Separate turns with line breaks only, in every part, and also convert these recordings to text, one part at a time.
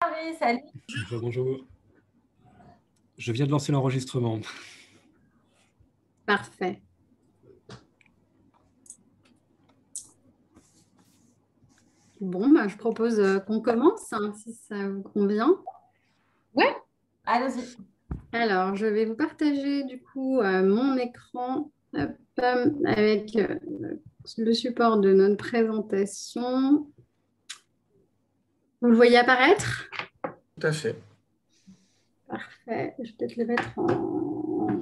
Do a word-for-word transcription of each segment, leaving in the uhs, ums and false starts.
Marie, salut.
Bonjour. Je viens de lancer l'enregistrement.
Parfait. Bon, bah, je propose euh, qu'on commence, hein, si ça vous convient.
Ouais, allons-y.
Alors, je vais vous partager du coup euh, mon écran hop, euh, avec euh, le support de notre présentation. Vous le voyez apparaître?
Tout à fait.
Parfait. Je vais peut-être le mettre en,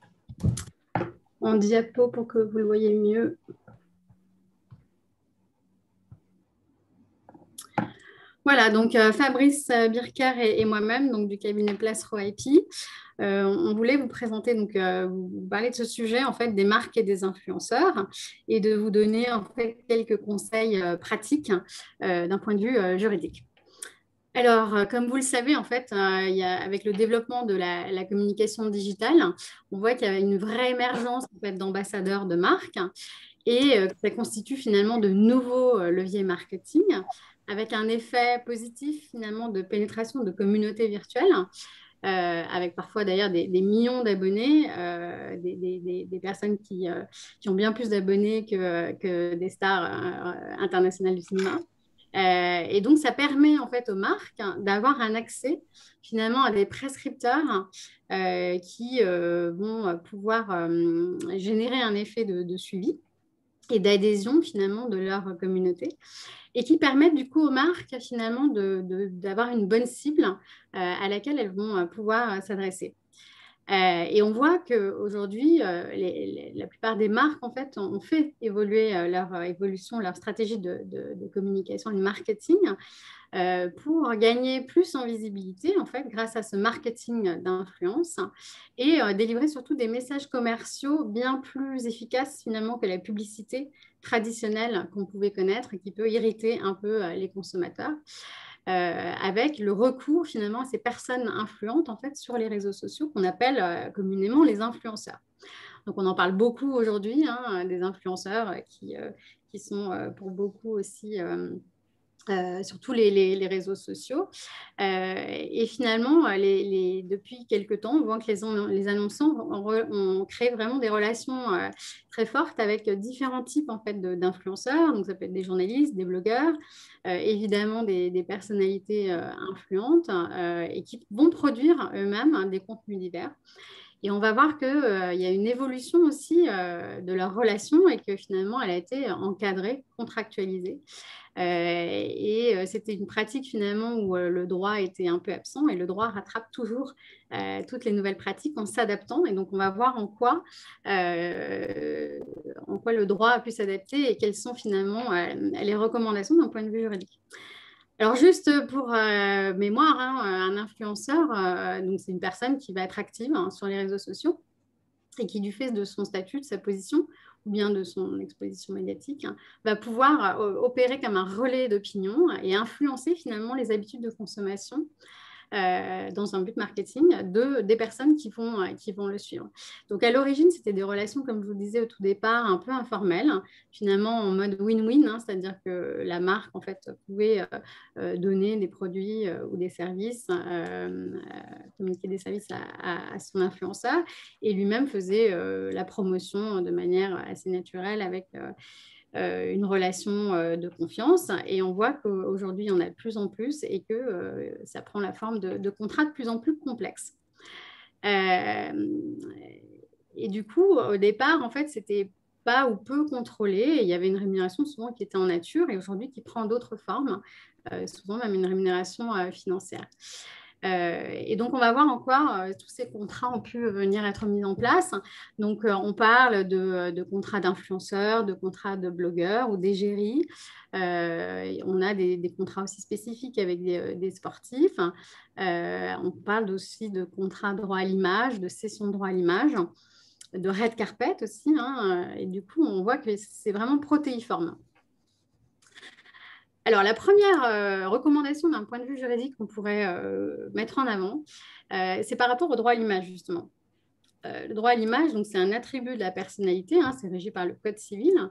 en diapo pour que vous le voyez mieux. Voilà, donc euh, Fabrice Birker et, et moi-même, donc du cabinet Placero I P, euh, on voulait vous présenter, donc euh, vous parler de ce sujet en fait des marques et des influenceurs et de vous donner en fait quelques conseils euh, pratiques euh, d'un point de vue euh, juridique. Alors, euh, comme vous le savez, en fait, euh, il y a, avec le développement de la, la communication digitale, on voit qu'il y a une vraie émergence en fait, d'ambassadeurs de marques et euh, que ça constitue finalement de nouveaux euh, leviers marketing avec un effet positif finalement de pénétration de communautés virtuelles, euh, avec parfois d'ailleurs des, des millions d'abonnés, euh, des, des, des, personnes qui, euh, qui ont bien plus d'abonnés que, que des stars euh, internationales du cinéma. Euh, et donc, ça permet en fait aux marques hein, d'avoir un accès finalement à des prescripteurs euh, qui euh, vont pouvoir euh, générer un effet de, de suivi et d'adhésion finalement de leur communauté et qui permettent du coup aux marques finalement de, de, d'avoir une bonne cible euh, à laquelle elles vont pouvoir euh, s'adresser. Euh, et on voit qu'aujourd'hui, euh, les, les, la plupart des marques en fait, ont fait évoluer euh, leur euh, évolution, leur stratégie de, de, de communication et de marketing euh, pour gagner plus en visibilité en fait, grâce à ce marketing d'influence et euh, délivrer surtout des messages commerciaux bien plus efficaces finalement que la publicité traditionnelle qu'on pouvait connaître et qui peut irriter un peu euh, les consommateurs. Euh, avec le recours finalement à ces personnes influentes en fait sur les réseaux sociaux qu'on appelle euh, communément les influenceurs. Donc on en parle beaucoup aujourd'hui, hein, des influenceurs qui, euh, qui sont euh, pour beaucoup aussi euh, euh, sur tous les, les, les réseaux sociaux. Euh, et finalement, les, les, depuis quelques temps, on voit que les, les annonceurs ont, ont créé vraiment des relations euh, très fortes avec différents types en fait, d'influenceurs. Donc ça peut être des journalistes, des blogueurs, euh, évidemment des, des personnalités euh, influentes euh, et qui vont produire eux-mêmes hein, des contenus divers. Et on va voir qu'il euh, y a une évolution aussi euh, de leur relation et que finalement, elle a été encadrée, contractualisée. Euh, et euh, c'était une pratique finalement où euh, le droit était un peu absent et le droit rattrape toujours euh, toutes les nouvelles pratiques en s'adaptant. Et donc, on va voir en quoi, euh, en quoi le droit a pu s'adapter et quelles sont finalement euh, les recommandations d'un point de vue juridique. Alors, juste pour euh, mémoire, hein, un influenceur, euh, donc c'est une personne qui va être active hein, sur les réseaux sociaux et qui, du fait de son statut, de sa position ou bien de son exposition médiatique, hein, va pouvoir euh, opérer comme un relais d'opinion et influencer finalement les habitudes de consommation euh, dans un but marketing de, des personnes qui vont, euh, qui vont le suivre. Donc, à l'origine, c'était des relations, comme je vous le disais au tout départ, un peu informelles, finalement en mode win-win, hein, c'est-à-dire que la marque, en fait, pouvait euh, euh, donner des produits euh, ou des services, euh, communiquer des services à, à, à son influenceur et lui-même faisait euh, la promotion de manière assez naturelle avec... Euh, Euh, une relation euh, de confiance et on voit qu'aujourd'hui il y en a de plus en plus et que euh, ça prend la forme de, de contrats de plus en plus complexes. Euh, et du coup, au départ, en fait, c'était pas ou peu contrôlé et il y avait une rémunération souvent qui était en nature et aujourd'hui qui prend d'autres formes, euh, souvent même une rémunération euh, financière. Euh, et donc, on va voir en quoi euh, tous ces contrats ont pu venir être mis en place. Donc, euh, on parle de, de contrats d'influenceurs, de contrats de blogueurs ou d'égéries. Euh, on a des, des contrats aussi spécifiques avec des, des sportifs. Euh, on parle aussi de contrats droit à l'image, de cession de droit à l'image, de red carpet aussi. Hein, et du coup, on voit que c'est vraiment protéiforme. Alors, la première euh, recommandation d'un point de vue juridique qu'on pourrait euh, mettre en avant, euh, c'est par rapport au droit à l'image, justement. Euh, le droit à l'image, donc, c'est un attribut de la personnalité, hein, c'est régi par le Code civil,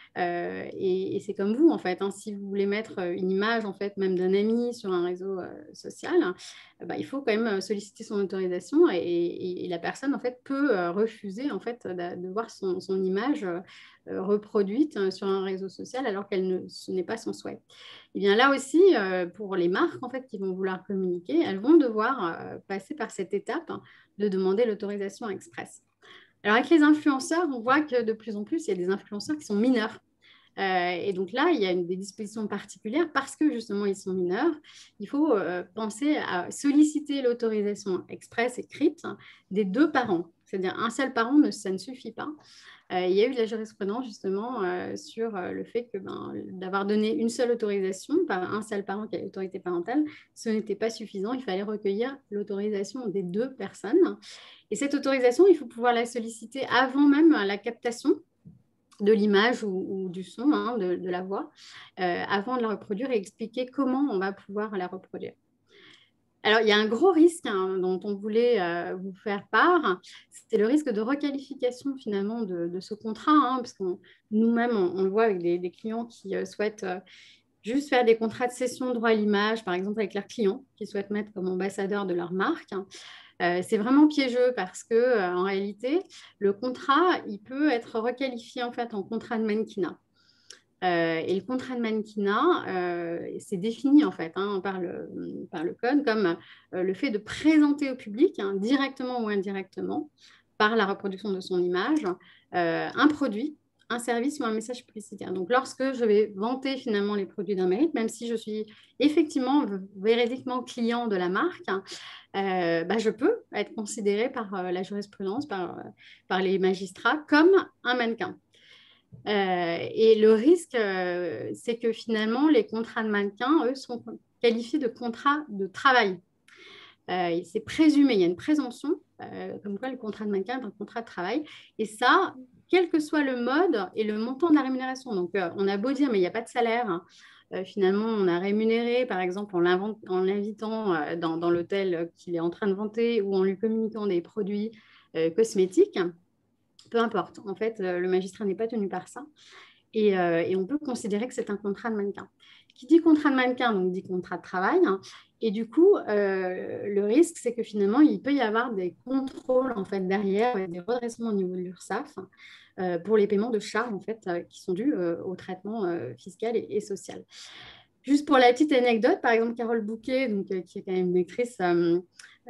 Euh, et, et c'est comme vous, en fait, hein, si vous voulez mettre une image, en fait, même d'un ami sur un réseau euh, social, euh, bah, il faut quand même solliciter son autorisation et, et, et la personne, en fait, peut euh, refuser, en fait, de, de voir son, son image euh, reproduite sur un réseau social alors qu'elle ne, ce n'est pas son souhait. Et bien là aussi, euh, pour les marques, en fait, qui vont vouloir communiquer, elles vont devoir euh, passer par cette étape hein, de demander l'autorisation express. Alors, avec les influenceurs, on voit que de plus en plus, il y a des influenceurs qui sont mineurs. Euh, et donc là, il y a une, des dispositions particulières parce que justement, ils sont mineurs. Il faut euh, penser à solliciter l'autorisation express écrite des deux parents. C'est-à-dire un seul parent, ne, ça ne suffit pas. Euh, il y a eu de la jurisprudence justement euh, sur euh, le fait que ben, d'avoir donné une seule autorisation par un seul parent qui a l'autorité parentale, ce n'était pas suffisant. Il fallait recueillir l'autorisation des deux personnes. Et cette autorisation, il faut pouvoir la solliciter avant même la captation de l'image ou, ou, du son, hein, de, de la voix, euh, avant de la reproduire et expliquer comment on va pouvoir la reproduire. Alors, il y a un gros risque hein, dont on voulait euh, vous faire part, c'est le risque de requalification finalement de, de ce contrat, hein, parce que nous-mêmes, on, on le voit avec des, des clients qui euh, souhaitent euh, juste faire des contrats de cession de droit à l'image, par exemple avec leurs clients, qui souhaitent mettre comme ambassadeur de leur marque. Euh, c'est vraiment piégeux parce que euh, en réalité, le contrat, il peut être requalifié en fait en contrat de mannequinat. Euh, et le contrat de mannequinat, euh, c'est défini en fait hein, par, le, par le code comme euh, le fait de présenter au public, hein, directement ou indirectement, par la reproduction de son image, euh, un produit, un service ou un message publicitaire. Donc, lorsque je vais vanter finalement les produits d'un mérite, même si je suis effectivement véridiquement client de la marque, euh, bah, je peux être considérée par euh, la jurisprudence, par, euh, par les magistrats, comme un mannequin. Euh, et le risque, euh, c'est que finalement, les contrats de mannequin, eux, sont qualifiés de contrats de travail. Euh, c'est présumé, il y a une présomption, euh, comme quoi le contrat de mannequin est un contrat de travail. Et ça, quel que soit le mode et le montant de la rémunération. Donc, euh, on a beau dire, mais il n'y a pas de salaire. Hein. Euh, finalement, on a rémunéré, par exemple, en l'invitant euh, dans, dans l'hôtel qu'il est en train de vanter ou en lui communiquant des produits euh, cosmétiques. Peu importe. En fait, le magistrat n'est pas tenu par ça. Et, euh, et on peut considérer que c'est un contrat de mannequin. Qui dit contrat de mannequin, donc dit contrat de travail. Hein, et du coup, euh, le risque, c'est que finalement, il peut y avoir des contrôles en fait, derrière, des redressements au niveau de l'URSSAF euh, pour les paiements de charges en fait, euh, qui sont dus euh, au traitement euh, fiscal et, et social. Juste pour la petite anecdote, par exemple, Carole Bouquet, donc, euh, qui est quand même une actrice euh,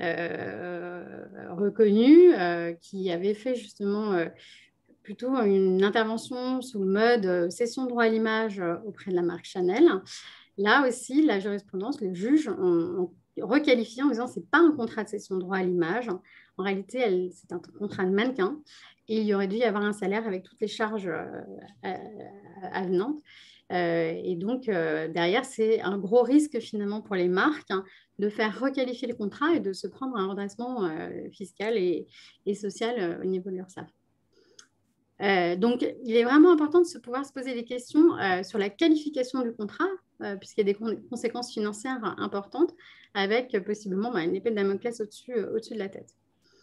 euh, reconnue, euh, qui avait fait justement euh, plutôt une intervention sous le mode euh, cession de droit à l'image euh, auprès de la marque Chanel. Là aussi, la jurisprudence, les juges ont, ont requalifié en disant que ce n'est pas un contrat de cession de droit à l'image. En réalité, c'est un contrat de mannequin et il aurait dû y avoir un salaire avec toutes les charges euh, avenantes. Euh, et donc, euh, derrière, c'est un gros risque finalement pour les marques hein, de faire requalifier le contrat et de se prendre un redressement euh, fiscal et, et social euh, au niveau de l'URSSAF. Euh, donc, il est vraiment important de se pouvoir se poser des questions euh, sur la qualification du contrat, euh, puisqu'il y a des con conséquences financières importantes, avec euh, possiblement bah, une épée de Damoclès au-dessus euh, au-dessus de la tête.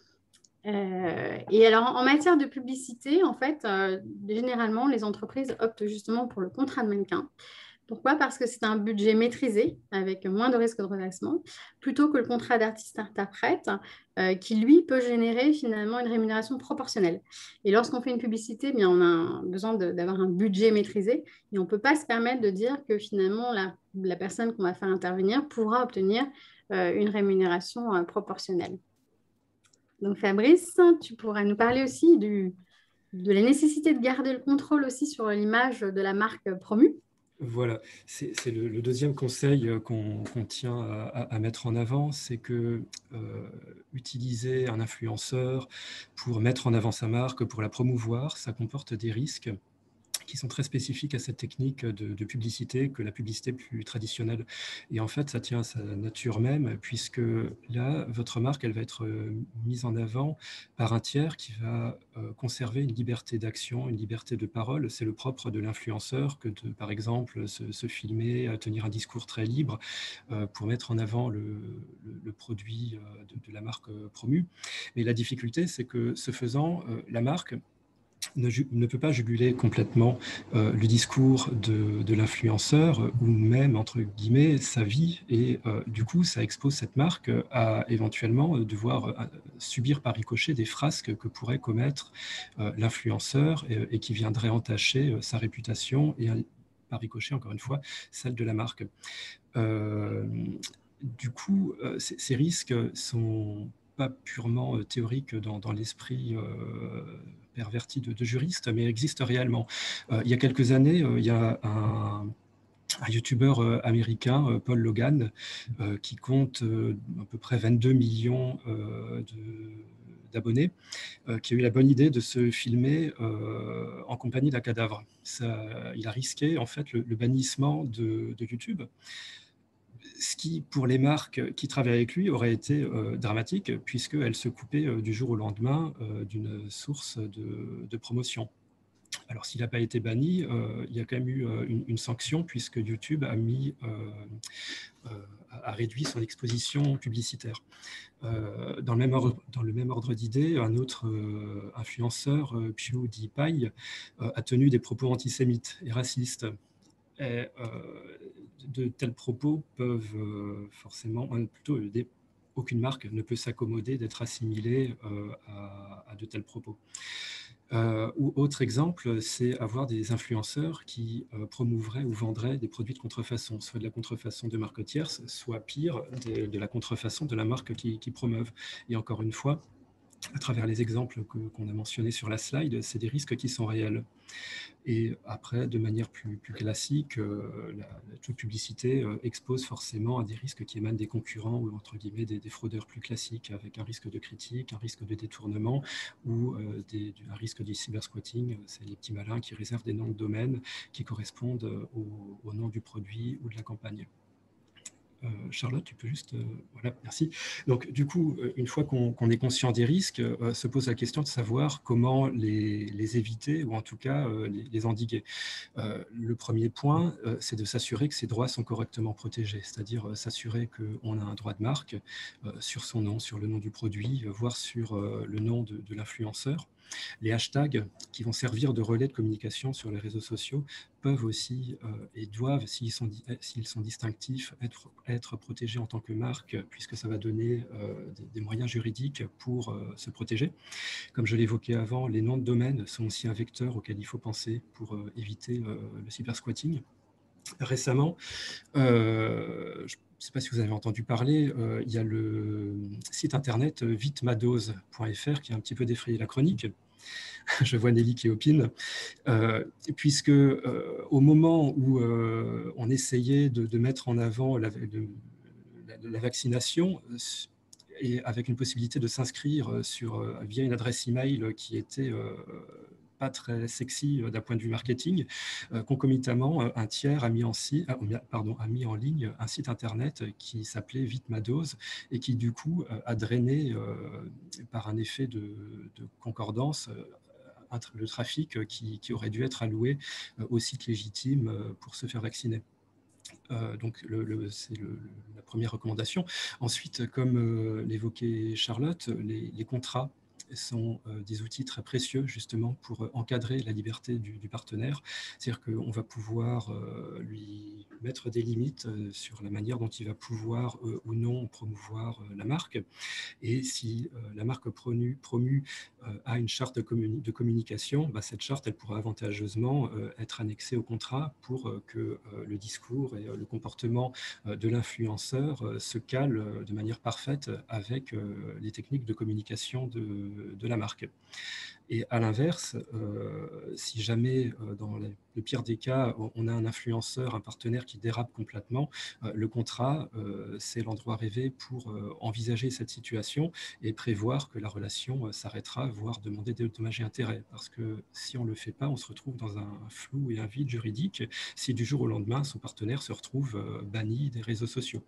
Euh, et alors, en matière de publicité, en fait, euh, généralement, les entreprises optent justement pour le contrat de mannequin. Pourquoi? Parce que c'est un budget maîtrisé, avec moins de risques de redressement, plutôt que le contrat d'artiste-interprète, euh, qui, lui, peut générer finalement une rémunération proportionnelle. Et lorsqu'on fait une publicité, eh bien, on a besoin d'avoir un budget maîtrisé, et on ne peut pas se permettre de dire que finalement, la, la personne qu'on va faire intervenir pourra obtenir euh, une rémunération euh, proportionnelle. Donc Fabrice, tu pourras nous parler aussi du, de la nécessité de garder le contrôle aussi sur l'image de la marque promue.
Voilà, c'est le, le deuxième conseil qu'on qu'on tient à, à mettre en avant, c'est que euh, utiliser un influenceur pour mettre en avant sa marque, pour la promouvoir, ça comporte des risques qui sont très spécifiques à cette technique de, de publicité que la publicité plus traditionnelle. Et en fait, ça tient à sa nature même, puisque là, votre marque, elle va être mise en avant par un tiers qui va euh, conserver une liberté d'action, une liberté de parole. C'est le propre de l'influenceur que de, par exemple, se, se filmer, tenir un discours très libre euh, pour mettre en avant le, le, le produit de, de la marque promue. Mais la difficulté, c'est que ce faisant, euh, la marque, ne, ne peut pas juguler complètement euh, le discours de, de l'influenceur ou même, entre guillemets, sa vie. Et euh, du coup, ça expose cette marque à éventuellement devoir euh, subir par ricochet des frasques que pourrait commettre euh, l'influenceur et, et qui viendraient entacher euh, sa réputation et par ricochet, encore une fois, celle de la marque. Euh, du coup, euh, ces, ces risques sont pas purement euh, théoriques dans, dans l'esprit euh, perverti de, de juristes, mais existent réellement. Euh, il y a quelques années, euh, il y a un, un youtubeur euh, américain, euh, Paul Logan, euh, qui compte euh, à peu près vingt-deux millions euh, de d'abonnés, euh, qui a eu la bonne idée de se filmer euh, en compagnie d'un cadavre. Ça, il a risqué en fait le, le bannissement de, de YouTube, ce qui, pour les marques qui travaillent avec lui, aurait été euh, dramatique, puisqu'elles se coupaient euh, du jour au lendemain euh, d'une source de, de promotion. Alors, s'il n'a pas été banni, euh, il y a quand même eu euh, une, une sanction, puisque YouTube a, mis, euh, euh, a réduit son exposition publicitaire. Euh, dans, le même ordre, dans le même ordre d'idées, un autre euh, influenceur, euh, PewDiePie, euh, a tenu des propos antisémites et racistes. Et, euh, de tels propos peuvent euh, forcément, plutôt des, aucune marque ne peut s'accommoder d'être assimilée euh, à, à de tels propos. Euh, ou autre exemple, c'est avoir des influenceurs qui euh, promouvraient ou vendraient des produits de contrefaçon, soit de la contrefaçon de marques tierces, soit pire, de, de la contrefaçon de la marque qui, qui promeuvent. Et encore une fois, à travers les exemples que, qu'on a mentionnés sur la slide, c'est des risques qui sont réels. Et après, de manière plus, plus classique, euh, la, la, toute publicité euh, expose forcément à des risques qui émanent des concurrents ou entre guillemets des, des fraudeurs plus classiques, avec un risque de critique, un risque de détournement ou euh, des, un risque du cybersquatting. C'est les petits malins qui réservent des noms de domaine qui correspondent au, au nom du produit ou de la campagne. Euh, Charlotte, tu peux juste... Euh, voilà, merci. Donc, du coup, une fois qu'on qu'on est conscient des risques, euh, se pose la question de savoir comment les, les éviter ou en tout cas euh, les, les endiguer. Euh, le premier point, euh, c'est de s'assurer que ces droits sont correctement protégés, c'est-à-dire euh, s'assurer qu'on a un droit de marque euh, sur son nom, sur le nom du produit, euh, voire sur euh, le nom de, de l'influenceur. Les hashtags qui vont servir de relais de communication sur les réseaux sociaux peuvent aussi euh, et doivent, s'ils sont, s'ils sont distinctifs, être, être protégés en tant que marque, puisque ça va donner euh, des, des moyens juridiques pour euh, se protéger. Comme je l'évoquais avant, les noms de domaine sont aussi un vecteur auquel il faut penser pour euh, éviter euh, le cybersquatting. Récemment, euh, je ne sais pas si vous avez entendu parler, euh, il y a le site internet vitmadose point f r qui a un petit peu défrayé la chronique. Je vois Nelly qui opine, euh, puisque euh, au moment où euh, on essayait de, de mettre en avant la, de, la, la vaccination, et avec une possibilité de s'inscrire sur, via une adresse email qui était euh, pas très sexy d'un point de vue marketing, euh, concomitamment, un tiers a mis, en, pardon, a mis en ligne un site internet qui s'appelait Vitmadose et qui du coup a drainé euh, par un effet de, de concordance euh, le trafic qui, qui aurait dû être alloué euh, au site légitime euh, pour se faire vacciner. Euh, donc, le, le, c'est le, la première recommandation. Ensuite, comme euh, l'évoquait Charlotte, les, les contrats sont euh, des outils très précieux justement pour euh, encadrer la liberté du, du partenaire. C'est-à-dire qu'on va pouvoir euh, lui mettre des limites euh, sur la manière dont il va pouvoir euh, ou non promouvoir euh, la marque. Et si euh, la marque promue, promue euh, a une charte de, communi- de communication, bah, cette charte elle pourra avantageusement euh, être annexée au contrat pour euh, que euh, le discours et euh, le comportement euh, de l'influenceur euh, se calent euh, de manière parfaite avec euh, les techniques de communication de, de la marque. Et à l'inverse, euh, si jamais, euh, dans le pire des cas, on a un influenceur, un partenaire qui dérape complètement, euh, le contrat, euh, c'est l'endroit rêvé pour euh, envisager cette situation et prévoir que la relation euh, s'arrêtera, voire demander des dommages et intérêts. Parce que si on ne le fait pas, on se retrouve dans un flou et un vide juridique si du jour au lendemain, son partenaire se retrouve euh, banni des réseaux sociaux.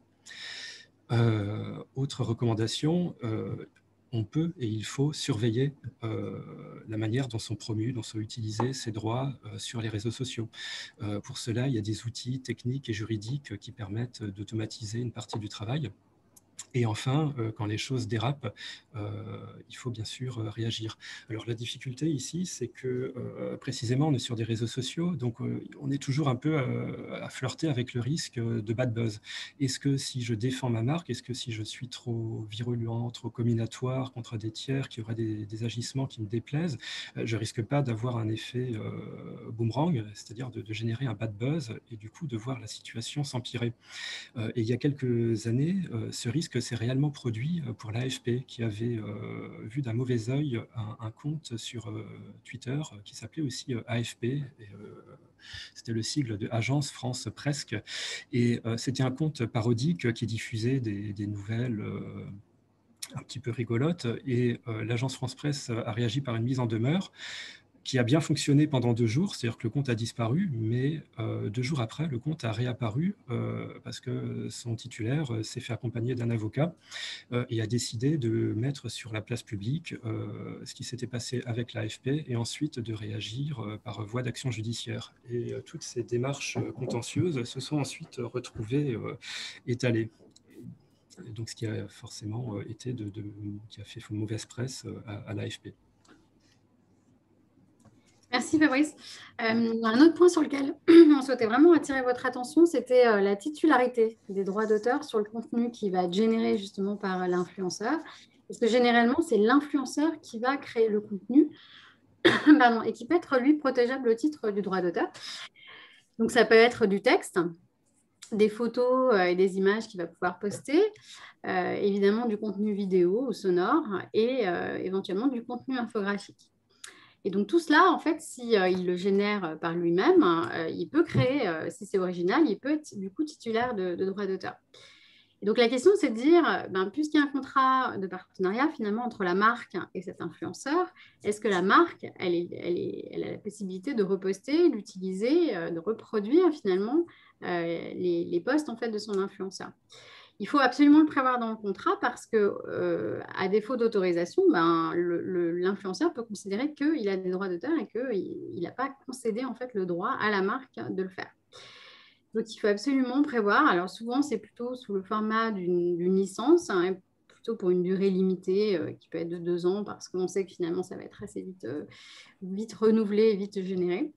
Euh, autre recommandation, euh, on peut et il faut surveiller euh, la manière dont sont promus, dont sont utilisés ces droits euh, sur les réseaux sociaux. Euh, pour cela, il y a des outils techniques et juridiques qui permettent d'automatiser une partie du travail. Et enfin, euh, quand les choses dérapent, euh, il faut bien sûr euh, réagir. Alors la difficulté ici, c'est que euh, précisément, on est sur des réseaux sociaux, donc euh, on est toujours un peu euh, à flirter avec le risque de bad buzz. Est-ce que si je défends ma marque, est-ce que si je suis trop virulent, trop comminatoire contre des tiers qui auraient des, des agissements qui me déplaisent, euh, je risque pas d'avoir un effet euh, boomerang, c'est-à-dire de, de générer un bad buzz et du coup de voir la situation s'empirer. Euh, et il y a quelques années, euh, ce risque s'est réellement produit pour l'A F P, qui avait euh, vu d'un mauvais œil un, un compte sur euh, Twitter qui s'appelait aussi euh, A F P. Et, euh, c'était le sigle de Agence France Presque. Et euh, c'était un compte parodique qui diffusait des, des nouvelles euh, un petit peu rigolotes. Et euh, l'Agence France Presse a réagi par une mise en demeure qui a bien fonctionné pendant deux jours, c'est-à-dire que le compte a disparu, mais euh, deux jours après, le compte a réapparu euh, parce que son titulaire euh, s'est fait accompagner d'un avocat euh, et a décidé de mettre sur la place publique euh, ce qui s'était passé avec l'A F P et ensuite de réagir euh, par voie d'action judiciaire. Et euh, toutes ces démarches contentieuses se sont ensuite retrouvées euh, étalées. Et donc, ce qui a forcément euh, été de, de, qui a fait mauvaise presse euh, à, à l'A F P.
Merci Fabrice. Euh, un autre point sur lequel on souhaitait vraiment attirer votre attention, c'était euh, la titularité des droits d'auteur sur le contenu qui va être généré justement par l'influenceur. Parce que généralement, c'est l'influenceur qui va créer le contenu pardon, et qui peut être, lui, protégeable au titre du droit d'auteur. Donc, ça peut être du texte, des photos euh, et des images qu'il va pouvoir poster, euh, évidemment du contenu vidéo ou sonore et euh, éventuellement du contenu infographique. Et donc tout cela, en fait, si euh, il le génère par lui-même, euh, il peut créer, euh, si c'est original, il peut être du coup titulaire de, de droits d'auteur. Et donc la question, c'est de dire, ben, puisqu'il y a un contrat de partenariat finalement entre la marque et cet influenceur, est-ce que la marque, elle, est, elle, est, elle a la possibilité de reposter, d'utiliser, euh, de reproduire finalement euh, les, les posts en fait de son influenceur? Il faut absolument le prévoir dans le contrat parce que, euh, à défaut d'autorisation, ben, l'influenceur peut considérer qu'il a des droits d'auteur et qu'il n'a pas concédé en fait le droit à la marque de le faire. Donc, il faut absolument prévoir. Alors, souvent, c'est plutôt sous le format d'une licence, hein, plutôt pour une durée limitée euh, qui peut être de deux ans parce qu'on sait que finalement, ça va être assez vite, euh, vite renouvelé et vite généré.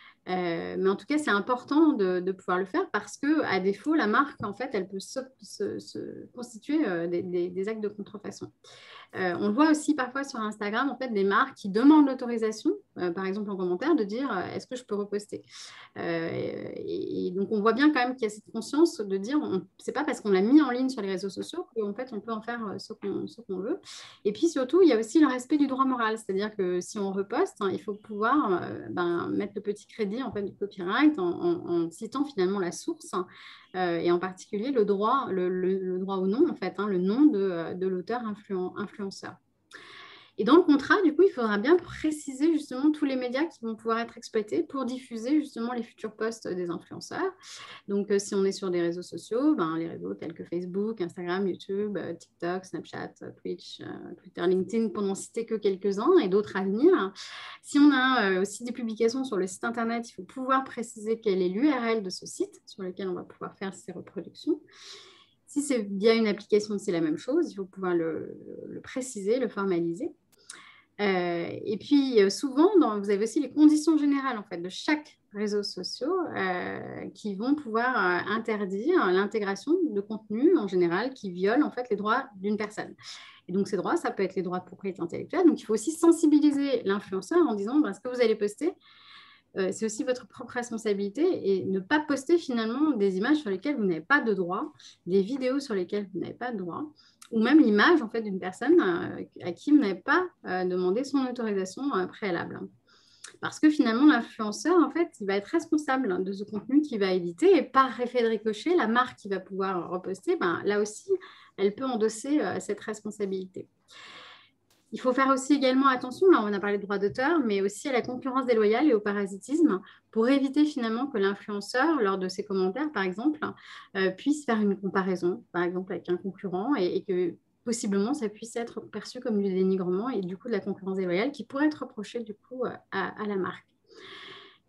Euh, mais en tout cas, c'est important de, de pouvoir le faire parce que, à défaut, la marque, en fait, elle peut se, se, se constituer euh, des, des, des actes de contrefaçon. Euh, on le voit aussi parfois sur Instagram, en fait, des marques qui demandent l'autorisation, euh, par exemple en commentaire, de dire euh, est-ce que je peux reposter euh, et, et donc, on voit bien quand même qu'il y a cette conscience de dire c'est pas parce qu'on l'a mis en ligne sur les réseaux sociaux qu'en fait, on peut en faire ce qu'on ce qu'on veut. Et puis surtout, il y a aussi le respect du droit moral, c'est-à-dire que si on reposte, hein, il faut pouvoir euh, ben, mettre le petit crédit en fait, du copyright en, en, en citant finalement la source. Euh, et en particulier le droit, le, le, le droit au nom, en fait, hein, le nom de, de l'auteur influen, influenceur. Et dans le contrat, du coup, il faudra bien préciser justement tous les médias qui vont pouvoir être exploités pour diffuser justement les futurs posts des influenceurs. Donc, euh, si on est sur des réseaux sociaux, ben, les réseaux tels que Facebook, Instagram, YouTube, euh, TikTok, Snapchat, Twitch, euh, Twitter, LinkedIn, pour n'en citer que quelques-uns et d'autres à venir. Si on a euh, aussi des publications sur le site Internet, il faut pouvoir préciser quelle est l'U R L de ce site sur lequel on va pouvoir faire ces reproductions. Si c'est via une application, c'est la même chose. Il faut pouvoir le, le préciser, le formaliser. Euh, et puis, euh, souvent, dans, vous avez aussi les conditions générales en fait, de chaque réseau social euh, qui vont pouvoir euh, interdire l'intégration de contenus en général qui violent en fait, les droits d'une personne. Et donc, ces droits, ça peut être les droits de propriété intellectuelle. Donc, il faut aussi sensibiliser l'influenceur en disant ben, ce que vous allez poster, euh, c'est aussi votre propre responsabilité et ne pas poster finalement des images sur lesquelles vous n'avez pas de droit, des vidéos sur lesquelles vous n'avez pas de droit, ou même l'image en fait, d'une personne euh, à qui vous n'avez pas euh, demandé son autorisation euh, préalable. Parce que finalement, l'influenceur, en fait, il va être responsable de ce contenu qu'il va éditer et par effet de ricochet, la marque qui va pouvoir reposter, ben, là aussi, elle peut endosser euh, cette responsabilité. Il faut faire aussi également attention, là on a parlé de droit d'auteur, mais aussi à la concurrence déloyale et au parasitisme pour éviter finalement que l'influenceur, lors de ses commentaires par exemple, euh, puisse faire une comparaison, par exemple avec un concurrent et, et que possiblement ça puisse être perçu comme du dénigrement et du coup de la concurrence déloyale qui pourrait être reprochée du coup à, à la marque.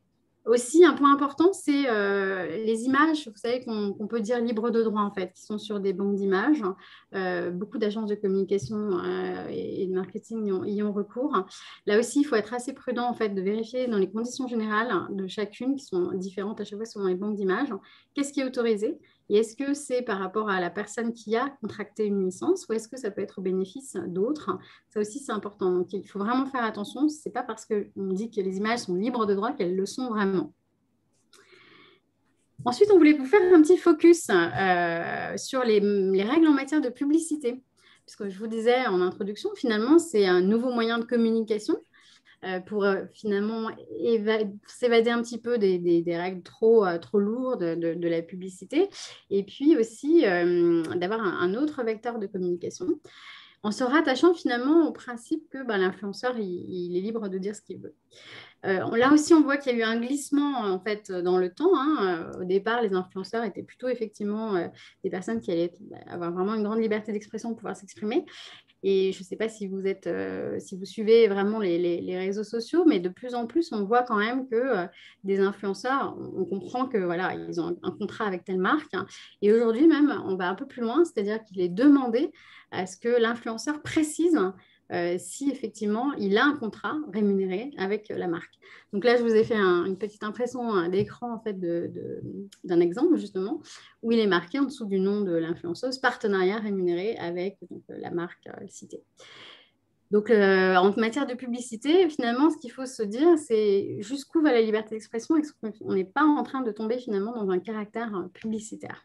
Aussi, un point important, c'est euh, les images, vous savez, qu'on qu'on peut dire libres de droit, en fait, qui sont sur des banques d'images. Euh, beaucoup d'agences de communication euh, et, et de marketing y ont, y ont recours. Là aussi, il faut être assez prudent, en fait, de vérifier dans les conditions générales de chacune, qui sont différentes à chaque fois selon les banques d'images, qu'est-ce qui est autorisé et est-ce que c'est par rapport à la personne qui a contracté une licence ou est-ce que ça peut être au bénéfice d'autres? Ça aussi, c'est important. Donc, il faut vraiment faire attention. Ce n'est pas parce qu'on dit que les images sont libres de droit qu'elles le sont vraiment. Ensuite, on voulait vous faire un petit focus euh, sur les, les règles en matière de publicité. Puisque je vous disais en introduction, finalement, c'est un nouveau moyen de communication euh, pour euh, finalement s'évader un petit peu des, des, des règles trop, euh, trop lourdes de, de la publicité et puis aussi euh, d'avoir un, un autre vecteur de communication en se rattachant finalement au principe que bah, l'influenceur, il, il est libre de dire ce qu'il veut. Euh, là aussi, on voit qu'il y a eu un glissement en fait dans le temps. Hein. Euh, au départ, les influenceurs étaient plutôt effectivement euh, des personnes qui allaient bah, avoir vraiment une grande liberté d'expression pour pouvoir s'exprimer. Et je ne sais pas si vous êtes, euh, si vous suivez vraiment les, les, les réseaux sociaux, mais de plus en plus, on voit quand même que euh, des influenceurs, on, on comprend que voilà, ils ont un, un contrat avec telle marque. Hein. Et aujourd'hui même, on va un peu plus loin, c'est-à-dire qu'il est demandé à ce que l'influenceur précise euh, si effectivement il a un contrat rémunéré avec la marque. Donc là, je vous ai fait un, une petite impression d'écran en fait de, de, d'un exemple justement où il est marqué en dessous du nom de l'influenceuse partenariat rémunéré avec donc, la marque euh, citée. Donc, euh, en matière de publicité, finalement, ce qu'il faut se dire, c'est jusqu'où va la liberté d'expression et qu'on n'est pas en train de tomber finalement dans un caractère publicitaire.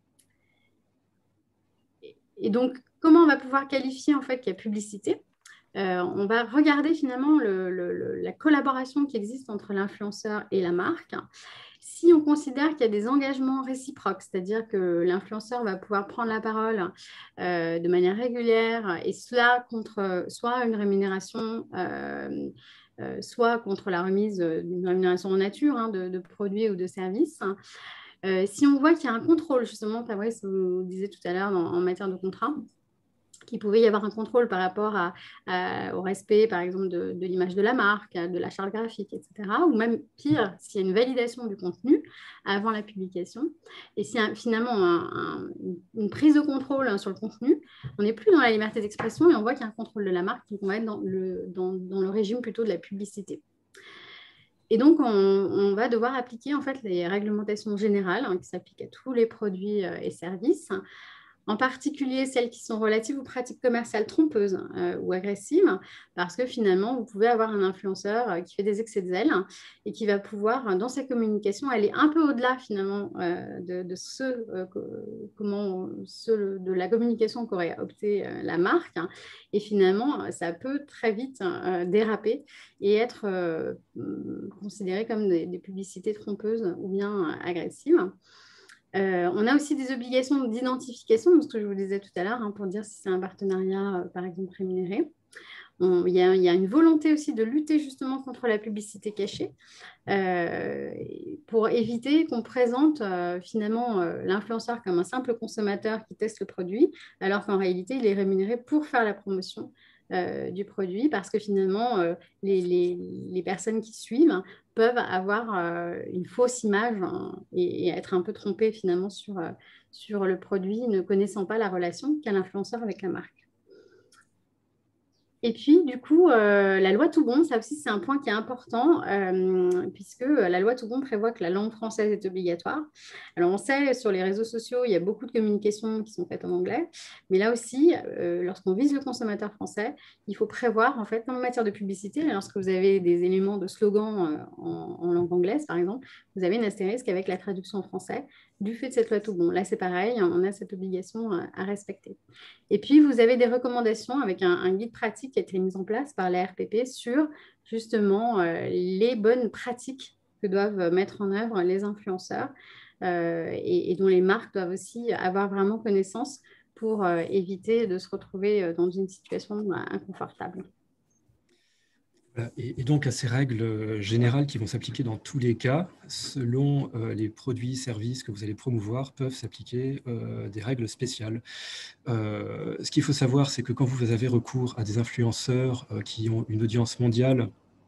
Et donc, comment on va pouvoir qualifier en fait qu'il y a publicité? Euh, on va regarder finalement le, le, la collaboration qui existe entre l'influenceur et la marque. Si on considère qu'il y a des engagements réciproques, c'est-à-dire que l'influenceur va pouvoir prendre la parole euh, de manière régulière et cela contre soit une rémunération, euh, euh, soit contre la remise d'une rémunération en nature hein, de, de produits ou de services. Euh, si on voit qu'il y a un contrôle, justement, Fabrice, vous disiez tout à l'heure en matière de contrat, qu'il pouvait y avoir un contrôle par rapport à, à, au respect, par exemple, de, de l'image de la marque, de la charte graphique, et cetera. Ou même pire, s'il y a une validation du contenu avant la publication. Et s'il y a finalement un, un, une prise de contrôle hein, sur le contenu, on n'est plus dans la liberté d'expression et on voit qu'il y a un contrôle de la marque, donc on va être dans le, dans, dans le régime plutôt de la publicité. Et donc, on, on va devoir appliquer en fait les réglementations générales hein, qui s'appliquent à tous les produits euh, et services, en particulier celles qui sont relatives aux pratiques commerciales trompeuses euh, ou agressives, parce que finalement, vous pouvez avoir un influenceur euh, qui fait des excès de zèle et qui va pouvoir, dans sa communication, aller un peu au-delà finalement euh, de, de, ce, euh, comment, ce, de la communication qu'aurait opté euh, la marque. Hein, et finalement, ça peut très vite euh, déraper et être euh, considéré comme des, des publicités trompeuses ou bien euh, agressives. Euh, on a aussi des obligations d'identification, ce que je vous disais tout à l'heure, hein, pour dire si c'est un partenariat, euh, par exemple, rémunéré. On, il, y a, il y a une volonté aussi de lutter justement contre la publicité cachée euh, pour éviter qu'on présente euh, finalement euh, l'influenceur comme un simple consommateur qui teste le produit, alors qu'en réalité, il est rémunéré pour faire la promotion euh, du produit parce que finalement, euh, les, les, les personnes qui suivent peuvent avoir euh, une fausse image hein, et, et être un peu trompées finalement sur, euh, sur le produit, ne connaissant pas la relation qu'a l'influenceur avec la marque. Et puis, du coup, euh, la loi Toubon, ça aussi, c'est un point qui est important, euh, puisque la loi Toubon prévoit que la langue française est obligatoire. Alors, on sait, sur les réseaux sociaux, il y a beaucoup de communications qui sont faites en anglais, mais là aussi, euh, lorsqu'on vise le consommateur français, il faut prévoir, en fait, en matière de publicité, lorsque vous avez des éléments de slogan euh, en, en langue anglaise, par exemple, vous avez une astérisque avec la traduction en français du fait de cette loi Toubon. Là, c'est pareil, on a cette obligation à respecter. Et puis, vous avez des recommandations avec un, un guide pratique qui a été mis en place par la R P P sur justement euh, les bonnes pratiques que doivent mettre en œuvre les influenceurs euh, et, et dont les marques doivent aussi avoir vraiment connaissance pour euh, éviter de se retrouver dans une situation euh, inconfortable.
Et donc à ces règles générales qui vont s'appliquer dans tous les cas, selon euh, les produits, services que vous allez promouvoir, peuvent s'appliquer euh, des règles spéciales. Euh, ce qu'il faut savoir, c'est que quand vous avez recours à des influenceurs euh, qui ont une audience mondiale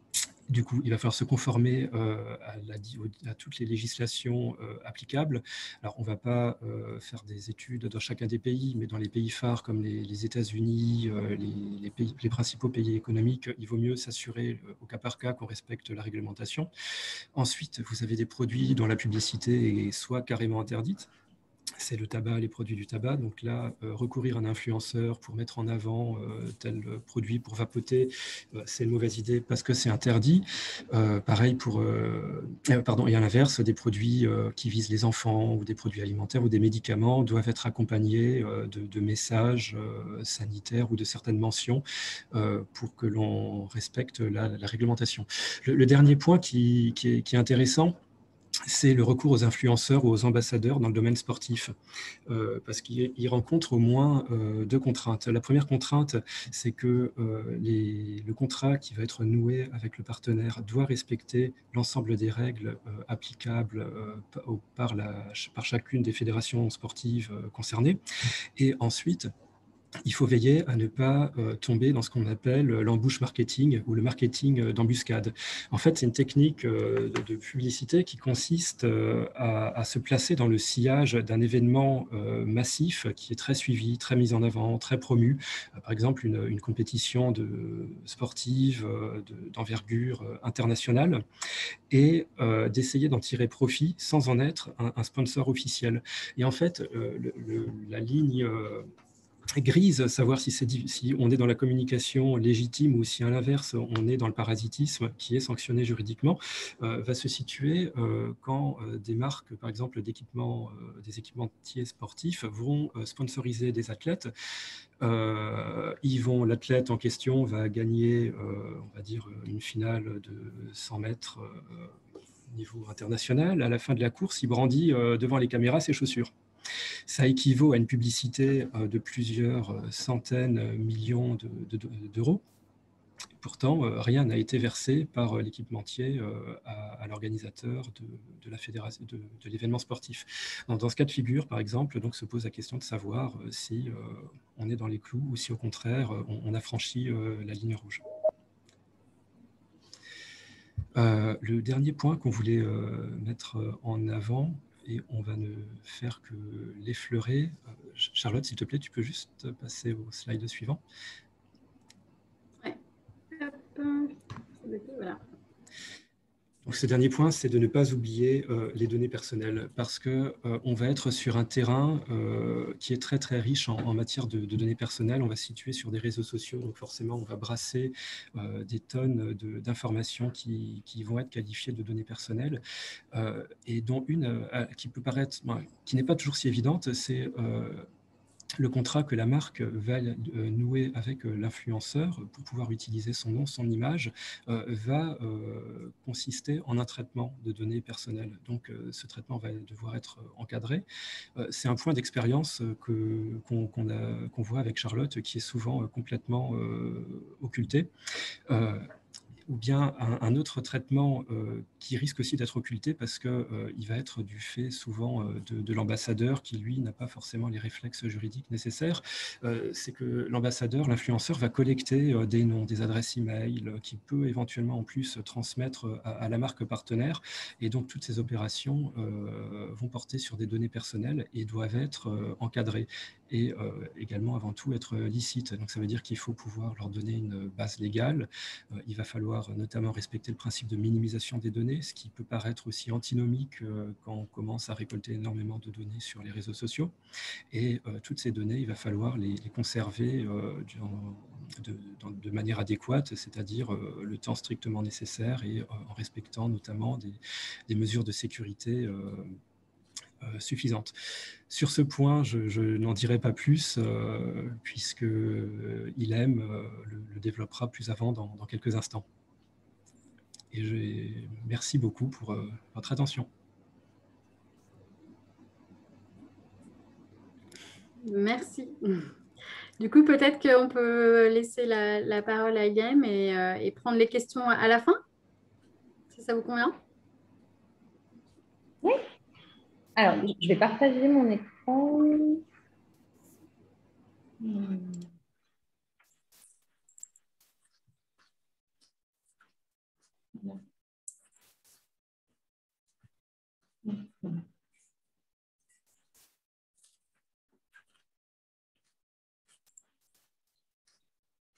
Du coup, il va falloir se conformer euh, à, la, à toutes les législations euh, applicables. Alors, on ne va pas euh, faire des études dans chacun des pays, mais dans les pays phares comme les, les États-Unis, euh, les, les, pays, les principaux pays économiques, il vaut mieux s'assurer euh, au cas par cas qu'on respecte la réglementation. Ensuite, vous avez des produits dont la publicité est soit carrément interdite. C'est le tabac, les produits du tabac. Donc là, euh, recourir à un influenceur pour mettre en avant euh, tel produit pour vapoter, euh, c'est une mauvaise idée parce que c'est interdit. Euh, pareil pour, euh, euh, pardon, et à l'inverse, des produits euh, qui visent les enfants ou des produits alimentaires ou des médicaments doivent être accompagnés euh, de, de messages euh, sanitaires ou de certaines mentions euh, pour que l'on respecte la, la réglementation. Le, le dernier point qui, qui, est, qui est intéressant, c'est le recours aux influenceurs ou aux ambassadeurs dans le domaine sportif, euh, parce qu'ils rencontrent au moins euh, deux contraintes. La première contrainte, c'est que euh, les, le contrat qui va être noué avec le partenaire doit respecter l'ensemble des règles euh, applicables euh, par, la, par chacune des fédérations sportives euh, concernées. Et ensuite, il faut veiller à ne pas euh, tomber dans ce qu'on appelle l'embouche marketing ou le marketing euh, d'embuscade. En fait, c'est une technique euh, de, de publicité qui consiste euh, à, à se placer dans le sillage d'un événement euh, massif qui est très suivi, très mis en avant, très promu. Euh, par exemple, une, une compétition de, sportive euh, de, d'envergure euh, internationale et euh, d'essayer d'en tirer profit sans en être un, un sponsor officiel. Et en fait, euh, le, le, la ligne... Euh, grise, savoir si, c'est, si on est dans la communication légitime ou si à l'inverse on est dans le parasitisme qui est sanctionné juridiquement, euh, va se situer euh, quand euh, des marques, par exemple d'équipements, euh, des équipementiers sportifs vont euh, sponsoriser des athlètes. Euh, ils vont, l'athlète en question va gagner, euh, on va dire, une finale de cent mètres euh, au niveau international. À la fin de la course, il brandit euh, devant les caméras ses chaussures. Ça équivaut à une publicité de plusieurs centaines, millions de, de, de, d'euros. Pourtant, rien n'a été versé par l'équipementier à, à l'organisateur de, de, la fédération, de, de l'événement sportif. Dans, dans ce cas de figure, par exemple, donc, se pose la question de savoir si euh, on est dans les clous ou si, au contraire, on, on a franchi euh, la ligne rouge. Euh, le dernier point qu'on voulait euh, mettre en avant, et on va ne faire que l'effleurer. Charlotte, s'il te plaît, tu peux juste passer au slide suivant.
Ouais. Voilà.
Donc, ce dernier point, c'est de ne pas oublier euh, les données personnelles parce qu'on euh, va être sur un terrain euh, qui est très, très riche en, en matière de, de données personnelles. On va se situer sur des réseaux sociaux, donc forcément, on va brasser euh, des tonnes de, d'informations qui, qui vont être qualifiées de données personnelles euh, et dont une euh, qui peut paraître, bon, qui n'est pas toujours si évidente, c'est euh, le contrat que la marque va nouer avec l'influenceur pour pouvoir utiliser son nom, son image, euh, va euh, consister en un traitement de données personnelles. Donc, euh, ce traitement va devoir être encadré. Euh, c'est un point d'expérience que, qu'on, qu'on, a, qu'on voit avec Charlotte qui est souvent complètement euh, occulté. Euh, ou bien un, un autre traitement euh, qui risque aussi d'être occulté parce qu'il euh, va être du fait souvent euh, de, de l'ambassadeur qui, lui, n'a pas forcément les réflexes juridiques nécessaires. Euh, c'est que l'ambassadeur, l'influenceur, va collecter euh, des noms, des adresses e-mail euh, qu'il peut éventuellement en plus transmettre à, à la marque partenaire. Et donc, toutes ces opérations euh, vont porter sur des données personnelles et doivent être euh, encadrées et euh, également, avant tout, être licites. Donc, ça veut dire qu'il faut pouvoir leur donner une base légale. Euh, il va falloir notamment respecter le principe de minimisation des données, ce qui peut paraître aussi antinomique euh, quand on commence à récolter énormément de données sur les réseaux sociaux. Et euh, toutes ces données, il va falloir les, les conserver euh, de, de, de manière adéquate, c'est-à-dire euh, le temps strictement nécessaire et euh, en respectant notamment des, des mesures de sécurité euh, euh, suffisantes. Sur ce point, je, je n'en dirai pas plus, euh, puisque euh, Ilham euh, le, le développera plus avant dans, dans quelques instants. Et je, merci beaucoup pour euh, votre attention.
Merci. Du coup, peut-être qu'on peut laisser la, la parole à Ilham et, euh, et prendre les questions à la fin, si ça vous convient.
Oui. Alors, je vais partager mon écran.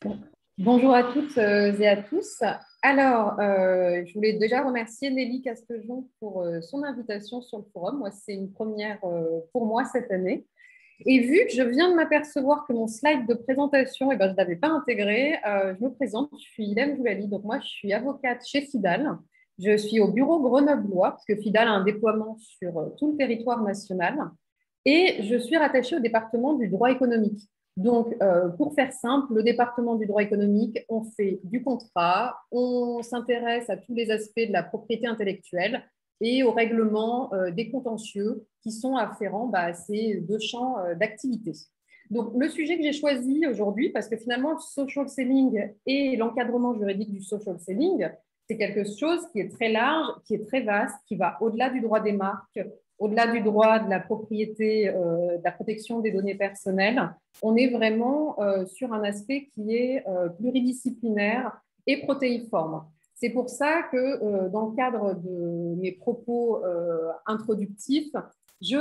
Bon. Bonjour à toutes euh, et à tous. Alors, euh, je voulais déjà remercier Nelly Castejon pour euh, son invitation sur le forum. Moi, c'est une première euh, pour moi cette année. Et vu que je viens de m'apercevoir que mon slide de présentation, eh ben, je ne l'avais pas intégré, euh, je me présente, je suis Hélène Joulali. Donc, moi, je suis avocate chez Fidal. Je suis au bureau grenoblois, parce que Fidal a un déploiement sur euh, tout le territoire national. Et je suis rattachée au département du droit économique. Donc, euh, pour faire simple, le département du droit économique, on fait du contrat, on s'intéresse à tous les aspects de la propriété intellectuelle et au règlement euh, des contentieux qui sont afférents bah, à ces deux champs euh, d'activité. Donc, le sujet que j'ai choisi aujourd'hui, parce que finalement, le social selling et l'encadrement juridique du social selling, c'est quelque chose qui est très large, qui est très vaste, qui va au-delà du droit des marques, au-delà du droit de la propriété, euh, de la protection des données personnelles. On est vraiment euh, sur un aspect qui est euh, pluridisciplinaire et protéiforme. C'est pour ça que euh, dans le cadre de mes propos euh, introductifs, je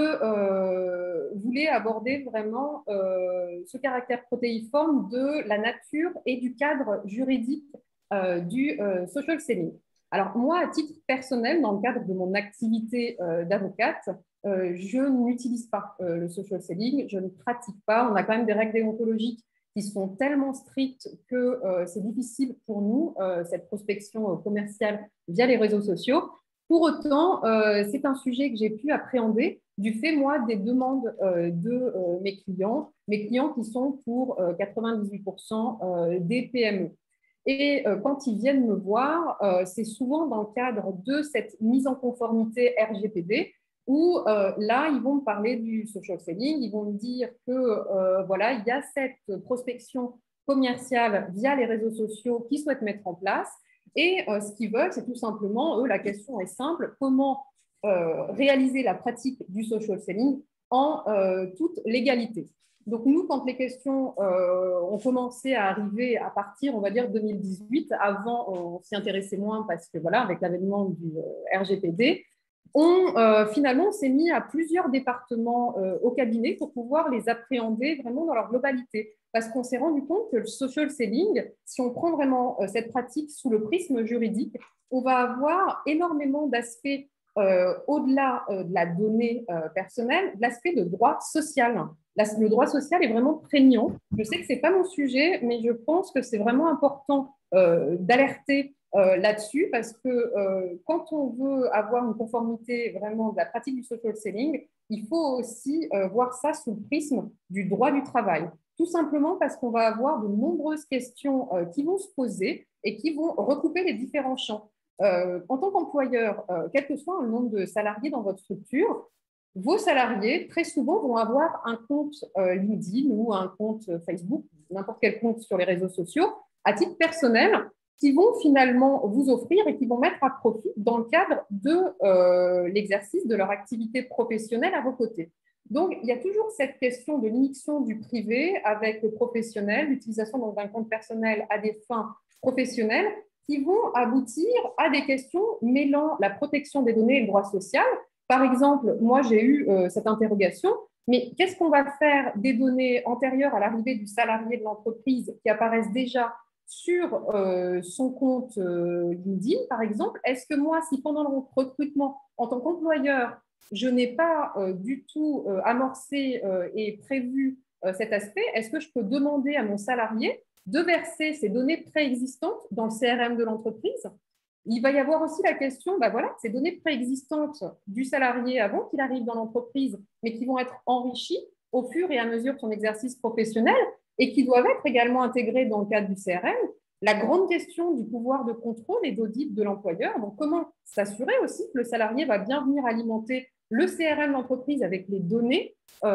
euh, voulais aborder vraiment euh, ce caractère protéiforme de la nature et du cadre juridique euh, du euh, social selling. Alors moi, à titre personnel, dans le cadre de mon activité euh, d'avocate, euh, je n'utilise pas euh, le social selling, je ne pratique pas. On a quand même des règles déontologiques qui sont tellement strictes que euh, c'est difficile pour nous, euh, cette prospection euh, commerciale via les réseaux sociaux. Pour autant, euh, c'est un sujet que j'ai pu appréhender du fait, moi, des demandes euh, de euh, mes clients, mes clients qui sont pour euh, quatre-vingt-dix-huit pour cent euh, des P M E. Et euh, quand ils viennent me voir, euh, c'est souvent dans le cadre de cette mise en conformité R G P D où euh, là, ils vont me parler du social selling, ils vont me dire que euh, voilà, il y a cette prospection commerciale via les réseaux sociaux qu'ils souhaitent mettre en place. Et euh, ce qu'ils veulent, c'est tout simplement, eux, la question est simple, comment euh, réaliser la pratique du social selling en euh, toute légalité. Donc nous, quand les questions euh, ont commencé à arriver à partir, on va dire, deux mille dix-huit, avant, on s'y intéressait moins parce que, voilà, avec l'avènement du euh, R G P D, on, euh, finalement, on s'est mis à plusieurs départements euh, au cabinet pour pouvoir les appréhender vraiment dans leur globalité. Parce qu'on s'est rendu compte que le social selling, si on prend vraiment euh, cette pratique sous le prisme juridique, on va avoir énormément d'aspects euh, au-delà euh, de la donnée euh, personnelle, de l'aspect de droit social. La, le droit social est vraiment prégnant. Je sais que ce n'est pas mon sujet, mais je pense que c'est vraiment important euh, d'alerter euh, là-dessus parce que euh, quand on veut avoir une conformité vraiment de la pratique du social selling, il faut aussi euh, voir ça sous le prisme du droit du travail. Tout simplement parce qu'on va avoir de nombreuses questions euh, qui vont se poser et qui vont recouper les différents champs. Euh, en tant qu'employeur, euh, quel que soit le nombre de salariés dans votre structure, vos salariés, très souvent, vont avoir un compte euh, LinkedIn ou un compte Facebook, n'importe quel compte sur les réseaux sociaux, à titre personnel, qui vont finalement vous offrir et qui vont mettre à profit dans le cadre de euh, l'exercice de leur activité professionnelle à vos côtés. Donc, il y a toujours cette question de l'immixtion du privé avec le professionnel, l'utilisation d'un compte personnel à des fins professionnelles, qui vont aboutir à des questions mêlant la protection des données et le droit social. Par exemple, moi, j'ai eu euh, cette interrogation, mais qu'est-ce qu'on va faire des données antérieures à l'arrivée du salarié de l'entreprise qui apparaissent déjà sur euh, son compte euh, LinkedIn, par exemple? Est-ce que moi, si pendant le recrutement, en tant qu'employeur, je n'ai pas euh, du tout euh, amorcé euh, et prévu euh, cet aspect, est-ce que je peux demander à mon salarié de verser ces données préexistantes dans le C R M de l'entreprise? Il va y avoir aussi la question, bah voilà, ces données préexistantes du salarié avant qu'il arrive dans l'entreprise, mais qui vont être enrichies au fur et à mesure de son exercice professionnel et qui doivent être également intégrées dans le cadre du C R M. La grande question du pouvoir de contrôle et d'audit de l'employeur. Donc, comment s'assurer aussi que le salarié va bien venir alimenter le C R M d'entreprise avec les données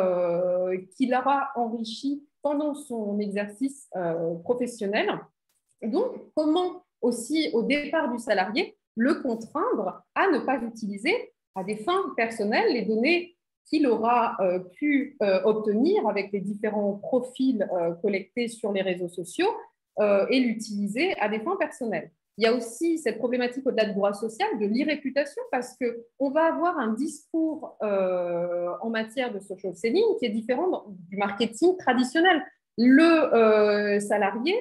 euh, qu'il aura enrichies pendant son exercice euh, professionnel. Et donc, comment aussi, au départ du salarié, le contraindre à ne pas utiliser à des fins personnelles les données qu'il aura euh, pu euh, obtenir avec les différents profils euh, collectés sur les réseaux sociaux euh, et l'utiliser à des fins personnelles. Il y a aussi cette problématique au-delà du droit social de l'irréputation parce qu'on va avoir un discours euh, en matière de social selling qui est différent du marketing traditionnel. Le euh, salarié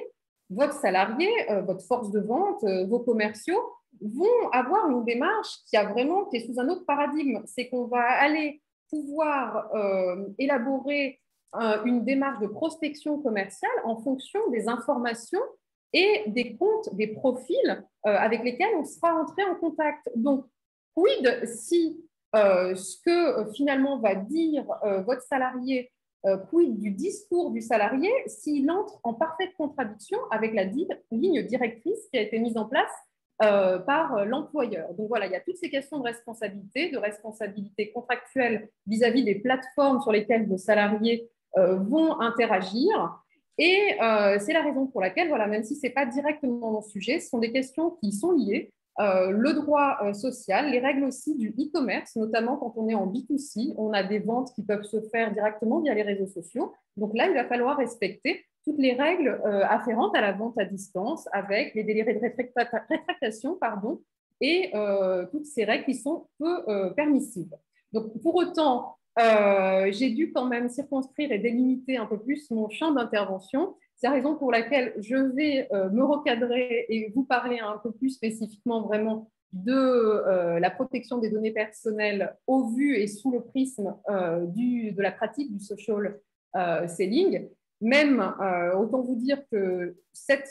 votre salarié, euh, votre force de vente, euh, vos commerciaux vont avoir une démarche qui a vraiment qui est sous un autre paradigme. C'est qu'on va aller pouvoir euh, élaborer euh, une démarche de prospection commerciale en fonction des informations et des comptes, des profils euh, avec lesquels on sera entré en contact. Donc, quid si euh, ce que euh, finalement va dire euh, votre salarié, euh, quid du discours du salarié, s'il entre en parfaite contradiction avec la di- ligne directrice qui a été mise en place euh, par euh, l'employeur. Donc voilà, il y a toutes ces questions de responsabilité, de responsabilité contractuelle vis-à-vis des plateformes sur lesquelles vos salariés euh, vont interagir. Et euh, c'est la raison pour laquelle, voilà, même si ce n'est pas directement mon sujet, ce sont des questions qui sont liées. Euh, le droit euh, social, les règles aussi du e-commerce, notamment quand on est en B deux C, on a des ventes qui peuvent se faire directement via les réseaux sociaux. Donc là, il va falloir respecter toutes les règles euh, afférentes à la vente à distance avec les délais de rétractation pardon, et euh, toutes ces règles qui sont peu euh, permissives. Donc pour autant, euh, j'ai dû quand même circonscrire et délimiter un peu plus mon champ d'intervention. C'est la raison pour laquelle je vais euh, me recadrer et vous parler un peu plus spécifiquement vraiment de euh, la protection des données personnelles au vu et sous le prisme euh, du, de la pratique du social euh, selling. Même, euh, autant vous dire que cette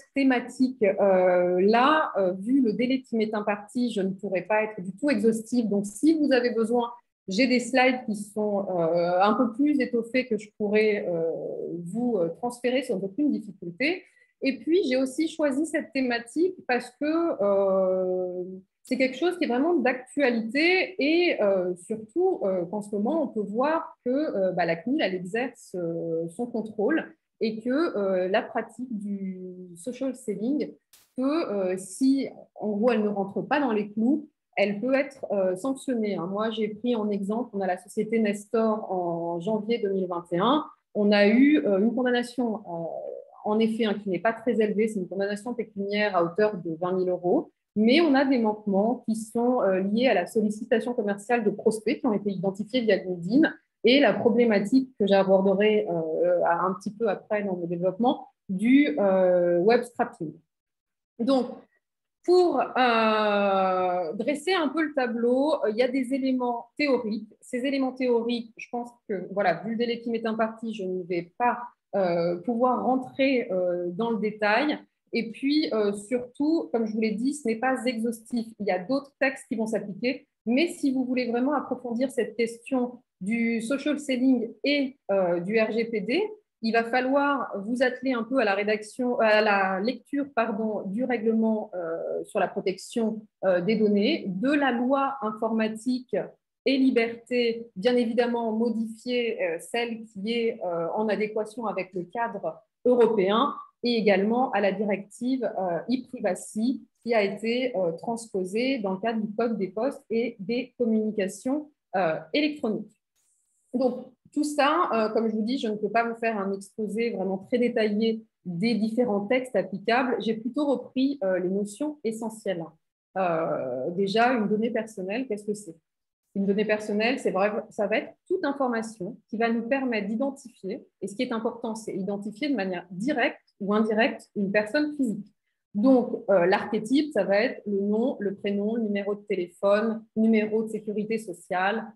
thématique-là, euh, euh, vu le délai qui m'est imparti, je ne pourrais pas être du tout exhaustive. Donc, si vous avez besoin, j'ai des slides qui sont euh, un peu plus étoffés que je pourrais euh, vous transférer sans aucune difficulté. Et puis, j'ai aussi choisi cette thématique parce que euh, c'est quelque chose qui est vraiment d'actualité et euh, surtout euh, qu'en ce moment, on peut voir que euh, bah, la C N I L, elle exerce euh, son contrôle et que euh, la pratique du social selling peut, euh, si en gros elle ne rentre pas dans les clous, elle peut être euh, sanctionnée. Hein. Moi, j'ai pris en exemple, on a la société Nestor en janvier deux mille vingt et un, on a eu euh, une condamnation, euh, en effet, hein, qui n'est pas très élevée, c'est une condamnation pécuniaire à hauteur de vingt mille euros, mais on a des manquements qui sont euh, liés à la sollicitation commerciale de prospects qui ont été identifiés via LinkedIn et la problématique que j'aborderai euh, un petit peu après dans le développement du euh, web scrapping. Donc, pour euh, dresser un peu le tableau, il y a des éléments théoriques. Ces éléments théoriques, je pense que, voilà, vu le délai qui m'est imparti, je ne vais pas euh, pouvoir rentrer euh, dans le détail. Et puis, euh, surtout, comme je vous l'ai dit, ce n'est pas exhaustif. Il y a d'autres textes qui vont s'appliquer. Mais si vous voulez vraiment approfondir cette question du social selling et euh, du R G P D, il va falloir vous atteler un peu à la rédaction, à la lecture pardon, du règlement euh, sur la protection euh, des données, de la loi informatique et liberté, bien évidemment modifiée, euh, celle qui est euh, en adéquation avec le cadre européen, et également à la directive euh, e-privacy qui a été euh, transposée dans le cadre du Code des postes et des communications euh, électroniques. Donc, tout ça, euh, comme je vous dis, je ne peux pas vous faire un exposé vraiment très détaillé des différents textes applicables. J'ai plutôt repris euh, les notions essentielles. Euh, déjà, une donnée personnelle, qu'est-ce que c'est? Une donnée personnelle, c'est vrai, ça va être toute information qui va nous permettre d'identifier, et ce qui est important, c'est identifier de manière directe ou indirecte une personne physique. Donc, euh, l'archétype, ça va être le nom, le prénom, le numéro de téléphone, numéro de sécurité sociale,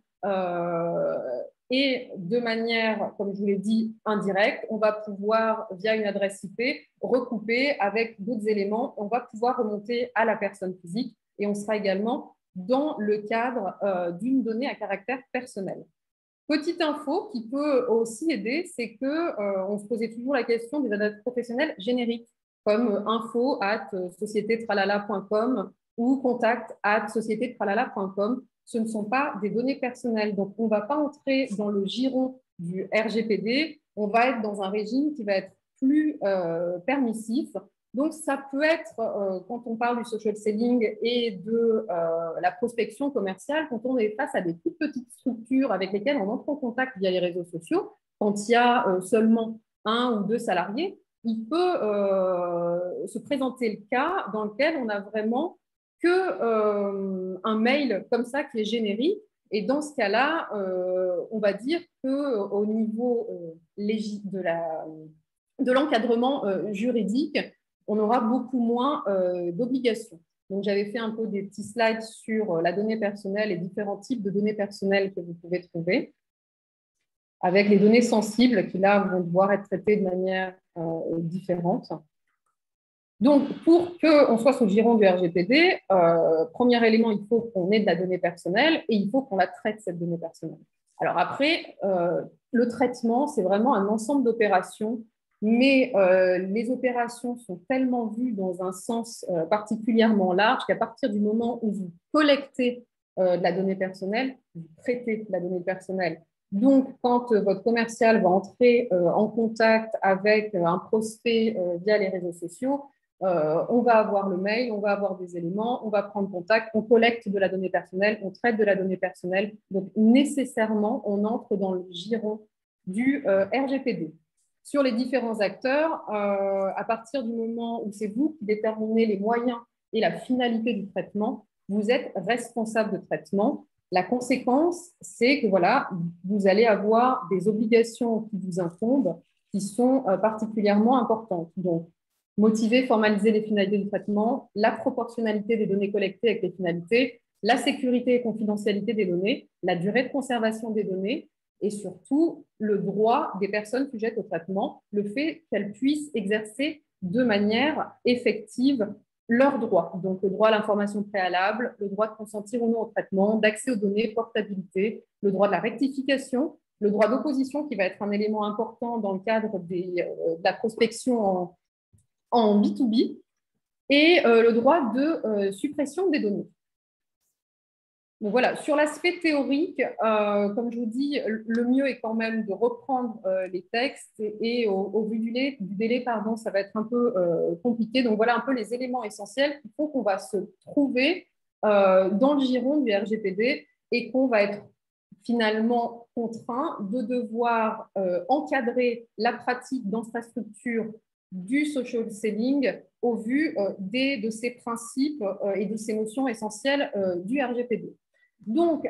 euh, et de manière, comme je vous l'ai dit, indirecte, on va pouvoir, via une adresse I P, recouper avec d'autres éléments. On va pouvoir remonter à la personne physique et on sera également dans le cadre euh, d'une donnée à caractère personnel. Petite info qui peut aussi aider, c'est qu'on euh, se posait toujours la question des adresses professionnelles génériques, comme info at société tralala point com ou contact at société tralala point com. Ce ne sont pas des données personnelles. Donc, on ne va pas entrer dans le giron du R G P D. On va être dans un régime qui va être plus euh, permissif. Donc, ça peut être, euh, quand on parle du social selling et de euh, la prospection commerciale, quand on est face à des toutes petites structures avec lesquelles on entre en contact via les réseaux sociaux, quand il y a euh, seulement un ou deux salariés, il peut euh, se présenter le cas dans lequel on a vraiment que euh, un mail comme ça qui est générique. Et dans ce cas-là, euh, on va dire qu'au niveau euh, de la, de l'encadrement euh, juridique, on aura beaucoup moins euh, d'obligations. Donc, j'avais fait un peu des petits slides sur la donnée personnelle et différents types de données personnelles que vous pouvez trouver, avec les données sensibles qui, là, vont devoir être traitées de manière euh, différente. Donc, pour qu'on soit sous le giron du R G P D, euh, premier élément, il faut qu'on ait de la donnée personnelle et il faut qu'on la traite, cette donnée personnelle. Alors après, euh, le traitement, c'est vraiment un ensemble d'opérations, mais euh, les opérations sont tellement vues dans un sens euh, particulièrement large qu'à partir du moment où vous collectez euh, de la donnée personnelle, vous traitez de la donnée personnelle. Donc, quand euh, votre commercial va entrer euh, en contact avec euh, un prospect euh, via les réseaux sociaux, euh, on va avoir le mail, on va avoir des éléments, on va prendre contact, on collecte de la donnée personnelle, on traite de la donnée personnelle. Donc, nécessairement, on entre dans le giron du euh, R G P D. Sur les différents acteurs, euh, à partir du moment où c'est vous qui déterminez les moyens et la finalité du traitement, vous êtes responsable de traitement. La conséquence, c'est que voilà, vous allez avoir des obligations qui vous incombent qui sont euh, particulièrement importantes. Donc, motiver, formaliser les finalités du traitement, la proportionnalité des données collectées avec les finalités, la sécurité et confidentialité des données, la durée de conservation des données et surtout le droit des personnes sujettes au traitement, le fait qu'elles puissent exercer de manière effective leurs droits. Donc, le droit à l'information préalable, le droit de consentir ou non au traitement, d'accès aux données, portabilité, le droit de la rectification, le droit d'opposition qui va être un élément important dans le cadre des, euh, de la prospection en, en B deux B et euh, le droit de euh, suppression des données. Donc voilà, sur l'aspect théorique, euh, comme je vous dis, le mieux est quand même de reprendre euh, les textes et, et au, au vu du délai, du délai pardon, ça va être un peu euh, compliqué. Donc voilà un peu les éléments essentiels qu'il faut qu'on va se trouver euh, dans le giron du R G P D et qu'on va être finalement contraint de devoir euh, encadrer la pratique d'infrastructure du social selling au vu euh, des, de ces principes euh, et de ces notions essentielles euh, du R G P D. Donc,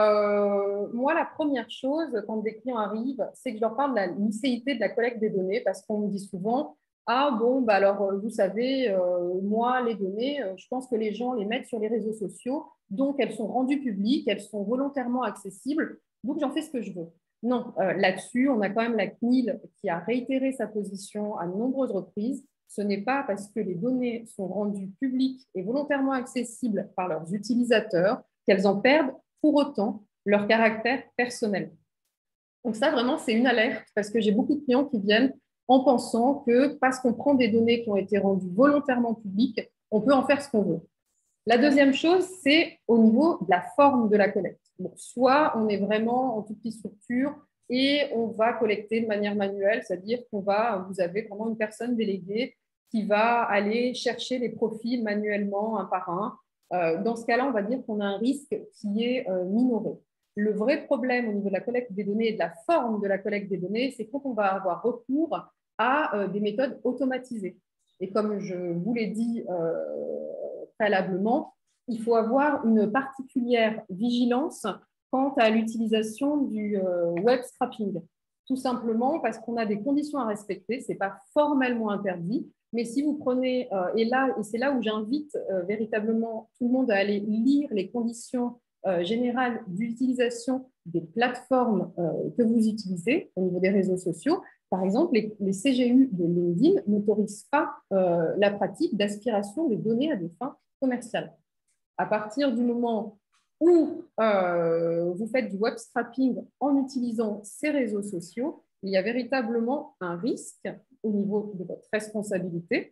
euh, moi, la première chose, quand des clients arrivent, c'est que je leur parle de la licéité de la collecte des données parce qu'on me dit souvent « Ah bon, bah alors, vous savez, euh, moi, les données, euh, je pense que les gens les mettent sur les réseaux sociaux, donc elles sont rendues publiques, elles sont volontairement accessibles, donc j'en fais ce que je veux. » Non, euh, là-dessus, on a quand même la C N I L qui a réitéré sa position à de nombreuses reprises. Ce n'est pas parce que les données sont rendues publiques et volontairement accessibles par leurs utilisateurs qu'elles en perdent pour autant leur caractère personnel. Donc ça, vraiment, c'est une alerte parce que j'ai beaucoup de clients qui viennent en pensant que parce qu'on prend des données qui ont été rendues volontairement publiques, on peut en faire ce qu'on veut. La deuxième chose, c'est au niveau de la forme de la collecte. Donc, soit on est vraiment en toute petite structure et on va collecter de manière manuelle, c'est-à-dire qu'on va, vous avez vraiment une personne déléguée qui va aller chercher les profils manuellement un par un. Euh, dans ce cas-là, on va dire qu'on a un risque qui est euh, minoré. Le vrai problème au niveau de la collecte des données et de la forme de la collecte des données, c'est quand on va avoir recours à euh, des méthodes automatisées. Et comme je vous l'ai dit euh, préalablement, il faut avoir une particulière vigilance quant à l'utilisation du euh, web scrapping. Tout simplement parce qu'on a des conditions à respecter, ce n'est pas formellement interdit, mais si vous prenez, euh, et là, et c'est là où j'invite euh, véritablement tout le monde à aller lire les conditions euh, générales d'utilisation des plateformes euh, que vous utilisez au niveau des réseaux sociaux. Par exemple, les, les C G U de LinkedIn n'autorisent pas euh, la pratique d'aspiration des données à des fins commerciales. À partir du moment où euh, vous faites du web scrapping en utilisant ces réseaux sociaux, il y a véritablement un risque au niveau de votre responsabilité,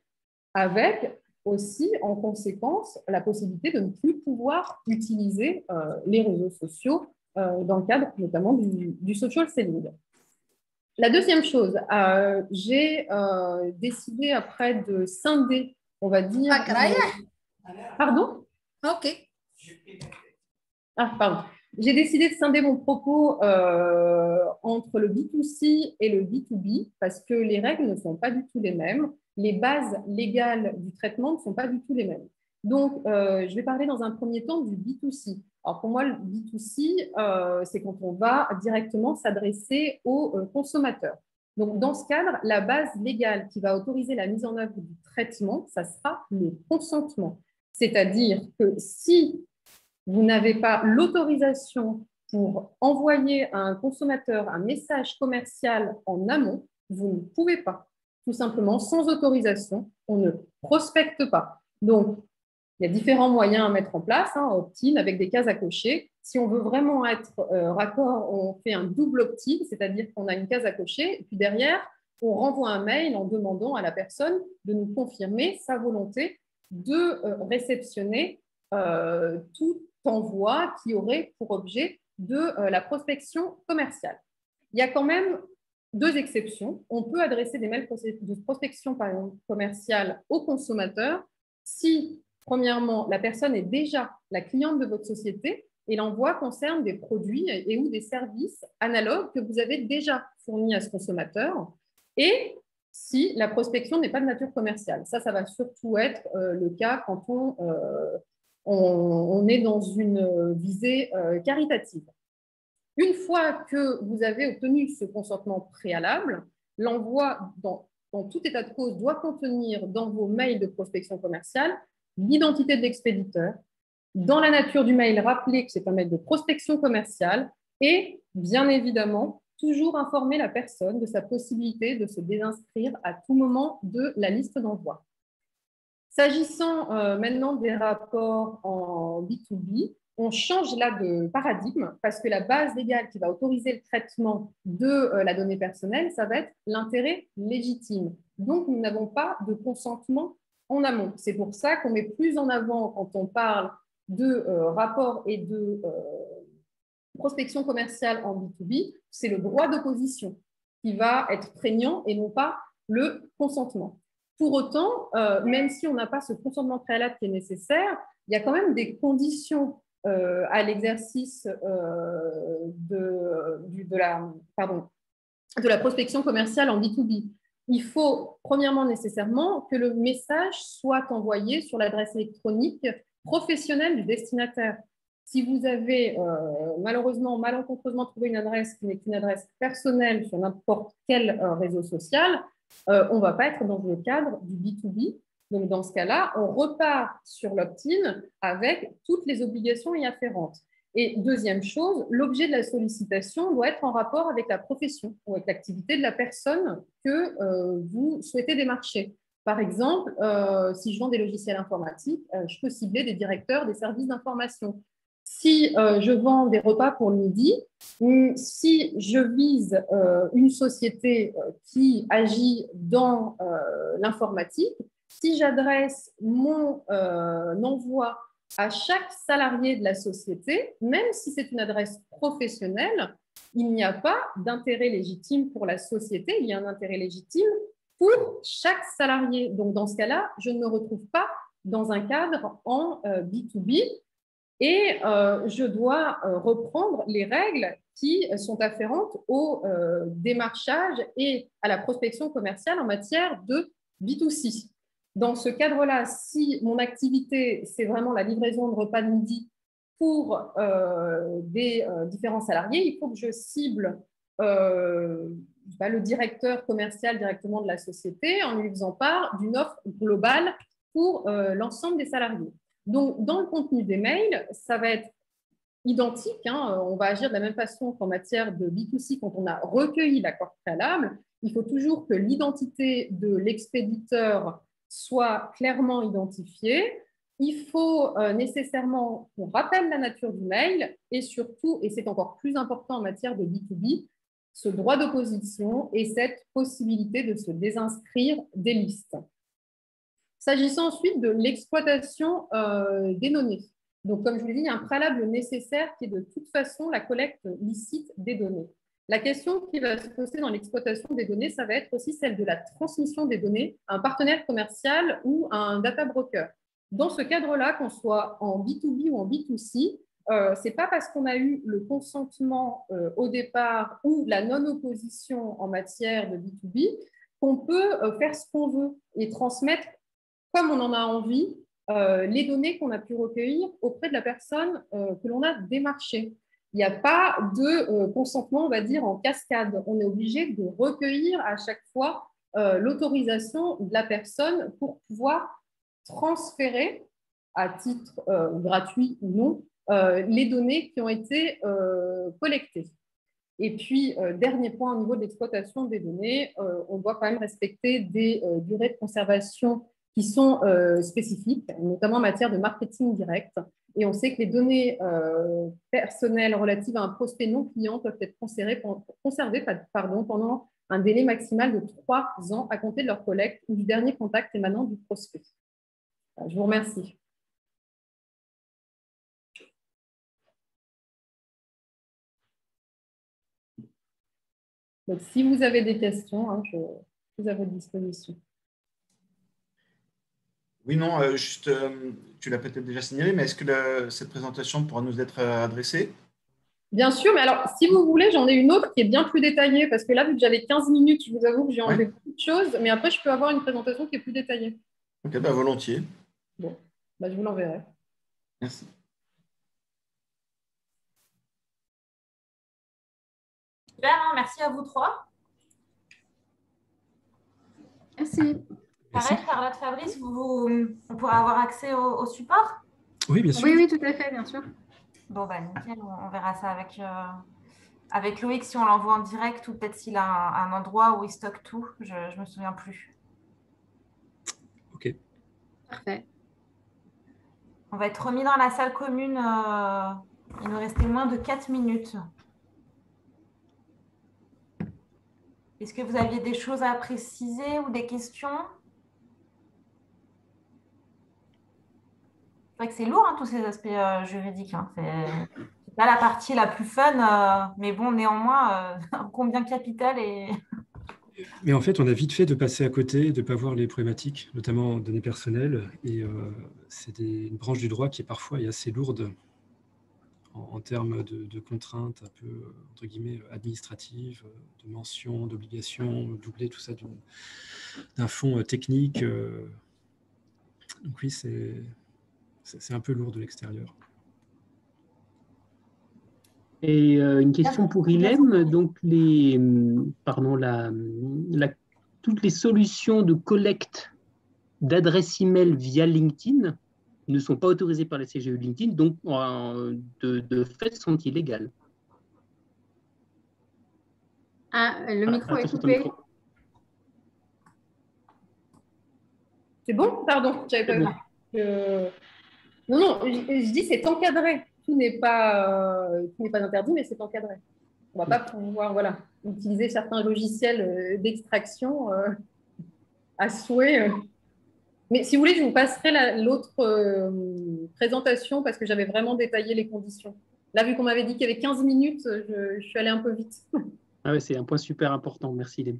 avec aussi en conséquence la possibilité de ne plus pouvoir utiliser euh, les réseaux sociaux euh, dans le cadre notamment du, du social selling. La deuxième chose, euh, j'ai euh, décidé après de scinder, on va dire…
Ah,
Pardon ?
ok.
Ah, pardon. J'ai décidé de scinder mon propos euh, entre le B deux C et le B deux B parce que les règles ne sont pas du tout les mêmes. Les bases légales du traitement ne sont pas du tout les mêmes. Donc, euh, je vais parler dans un premier temps du B deux C. Alors, pour moi, le B deux C, euh, c'est quand on va directement s'adresser aux euh, consommateurs. Donc, dans ce cadre, la base légale qui va autoriser la mise en œuvre du traitement, ça sera le consentement. C'est-à-dire que si vous n'avez pas l'autorisation pour envoyer à un consommateur un message commercial en amont, vous ne pouvez pas. Tout simplement, sans autorisation, on ne prospecte pas. Donc, il y a différents moyens à mettre en place, hein, opt-in avec des cases à cocher. Si on veut vraiment être euh, raccord, on fait un double opt-in, c'est-à-dire qu'on a une case à cocher, et puis derrière, on renvoie un mail en demandant à la personne de nous confirmer sa volonté de euh, réceptionner euh, tout envoi qui aurait pour objet de euh, la prospection commerciale. Il y a quand même deux exceptions. On peut adresser des mails de prospection par exemple, commerciale aux consommateurs si, premièrement, la personne est déjà la cliente de votre société et l'envoi concerne des produits et ou des services analogues que vous avez déjà fournis à ce consommateur, et si la prospection n'est pas de nature commerciale. Ça, ça va surtout être euh, le cas quand on, euh, on, on est dans une visée euh, caritative. Une fois que vous avez obtenu ce consentement préalable, l'envoi dans, dans tout état de cause doit contenir dans vos mails de prospection commerciale l'identité de l'expéditeur. Dans la nature du mail, rappelez que c'est un mail de prospection commerciale et, bien évidemment, toujours informer la personne de sa possibilité de se désinscrire à tout moment de la liste d'envoi. S'agissant euh, maintenant des rapports en B deux B, on change là de paradigme parce que la base légale qui va autoriser le traitement de euh, la donnée personnelle, ça va être l'intérêt légitime. Donc, nous n'avons pas de consentement en amont. C'est pour ça qu'on met plus en avant quand on parle de euh, rapport et de euh, prospection commerciale en B deux B, c'est le droit d'opposition qui va être prégnant et non pas le consentement. Pour autant, euh, même si on n'a pas ce consentement préalable qui est nécessaire, il y a quand même des conditions euh, à l'exercice euh, de, de, la, pardon, de la prospection commerciale en B deux B. Il faut, premièrement, nécessairement, que le message soit envoyé sur l'adresse électronique professionnelle du destinataire. Si vous avez euh, malheureusement, malencontreusement trouvé une adresse qui n'est qu'une adresse personnelle sur n'importe quel euh, réseau social, euh, on ne va pas être dans le cadre du B deux B. Donc, dans ce cas-là, on repart sur l'opt-in avec toutes les obligations y afférentes. Et deuxième chose, l'objet de la sollicitation doit être en rapport avec la profession ou avec l'activité de la personne que euh, vous souhaitez démarcher. Par exemple, euh, si je vends des logiciels informatiques, euh, je peux cibler des directeurs des services d'information. Si euh, je vends des repas pour le midi, si je vise euh, une société euh, qui agit dans euh, l'informatique, si j'adresse mon euh, envoi à chaque salarié de la société, même si c'est une adresse professionnelle, il n'y a pas d'intérêt légitime pour la société, il y a un intérêt légitime pour chaque salarié. Donc, dans ce cas-là, je ne me retrouve pas dans un cadre en euh, B deux B et euh, je dois euh, reprendre les règles qui sont afférentes au euh, démarchage et à la prospection commerciale en matière de B deux C. Dans ce cadre-là, si mon activité, c'est vraiment la livraison de repas de midi pour euh, des euh, différents salariés, il faut que je cible euh, bah, le directeur commercial directement de la société en lui faisant part d'une offre globale pour euh, l'ensemble des salariés. Donc, dans le contenu des mails, ça va être identique. Hein, on va agir de la même façon qu'en matière de B deux C quand on a recueilli l'accord préalable. Il faut toujours que l'identité de l'expéditeur soit clairement identifiée. Il faut euh, nécessairement qu'on rappelle la nature du mail et surtout, et c'est encore plus important en matière de B deux B, ce droit d'opposition et cette possibilité de se désinscrire des listes. S'agissant ensuite de l'exploitation euh, des données. Donc, comme je vous l'ai dit, il y a un préalable nécessaire qui est de toute façon la collecte licite des données. La question qui va se poser dans l'exploitation des données, ça va être aussi celle de la transmission des données à un partenaire commercial ou à un data broker. Dans ce cadre-là, qu'on soit en B deux B ou en B deux C, euh, ce n'est pas parce qu'on a eu le consentement euh, au départ ou la non-opposition en matière de B deux B qu'on peut euh, faire ce qu'on veut et transmettre comme on en a envie euh, les données qu'on a pu recueillir auprès de la personne euh, que l'on a démarchée. il n'y a pas de euh, consentement, on va dire, en cascade. On est obligé de recueillir à chaque fois euh, l'autorisation de la personne pour pouvoir transférer, à titre euh, gratuit ou non, euh, les données qui ont été euh, collectées. Et puis, euh, dernier point au niveau de l'exploitation des données, euh, on doit quand même respecter des euh, durées de conservation qui sont euh, spécifiques, notamment en matière de marketing direct. Et on sait que les données euh, personnelles relatives à un prospect non client peuvent être conservées, conservées pardon, pendant un délai maximal de trois ans à compter de leur collecte ou du dernier contact émanant du prospect. Je vous remercie. Donc, si vous avez des questions, hein, je suis à votre disposition.
Oui, non, euh, juste, euh, tu l'as peut-être déjà signalé, mais est-ce que la, cette présentation pourra nous être adressée?
Bien sûr, mais alors, si vous voulez, j'en ai une autre qui est bien plus détaillée, parce que là, vu que j'avais quinze minutes, je vous avoue que j'ai enlevé ouais. beaucoup de choses, mais après, je peux avoir une présentation qui est plus détaillée.
Ok, bah, volontiers.
Bon, bah, je vous l'enverrai.
Merci.
Super, hein, merci à vous trois.
Merci.
Pareil, Charlotte, Fabrice, vous, vous, on pourra avoir accès au, au support?
Oui, bien sûr.
Oui, oui, tout à fait, bien sûr.
Bon, bah, nickel, on, on verra ça avec, euh, avec Loïc si on l'envoie en direct ou peut-être s'il a un, un endroit où il stocke tout. Je ne me souviens plus.
OK.
Parfait.
On va être remis dans la salle commune. Euh, il nous restait moins de quatre minutes. Est-ce que vous aviez des choses à préciser ou des questions? C'est vrai que c'est lourd, hein, tous ces aspects euh, juridiques. Hein. C'est pas la partie la plus fun, euh, mais bon, néanmoins, euh, combien capital et…
Mais en fait, on a vite fait de passer à côté, de ne pas voir les problématiques, notamment en données personnelles. Et euh, c'est une branche du droit qui est parfois est assez lourde en, en termes de, de contraintes un peu, entre guillemets, administratives, de mentions, d'obligations, doubler tout ça d'un fond technique. Donc oui, c'est un peu lourd de l'extérieur.
Et euh, une question pour Ilem, donc les, pardon, la, la, toutes les solutions de collecte d'adresse email via LinkedIn ne sont pas autorisées par la C G E LinkedIn, donc euh, de, de fait sont illégales.
Ah, le micro
ah,
est coupé.
C'est bon? Pardon, j'avais pas vu. Euh... Non, non, je, je dis c'est encadré. Tout n'est pas, euh, tout n'est pas interdit, mais c'est encadré. On ne va pas pouvoir voilà, utiliser certains logiciels euh, d'extraction euh, à souhait. Euh. Mais si vous voulez, je vous passerai l'autre euh, présentation parce que j'avais vraiment détaillé les conditions. Là, vu qu'on m'avait dit qu'il y avait quinze minutes, je, je suis allée un peu vite.
Ah ouais, c'est un point super important. Merci, Ilem.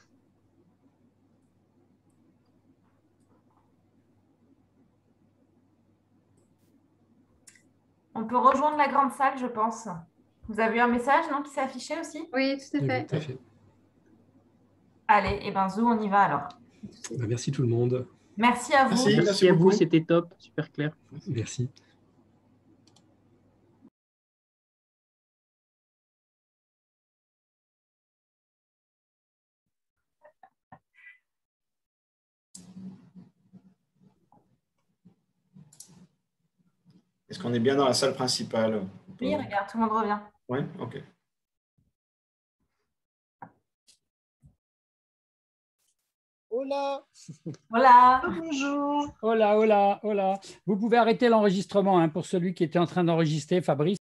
On peut rejoindre la grande salle, je pense. Vous avez eu un message, non, qui s'est affiché aussi?
Oui, tout à fait.
Oui, tout à fait.
Allez, et ben Zou, on y va alors.
Ben, merci tout le monde.
Merci à vous.
Merci, merci, merci à vous, c'était top, super clair.
Merci.
Est-ce qu'on est bien dans la salle principale?
Oui, regarde, tout le monde revient.
Oui, ok.
Hola.
Hola.
Bonjour. Hola, hola, hola. Vous pouvez arrêter l'enregistrement hein, pour celui qui était en train d'enregistrer, Fabrice.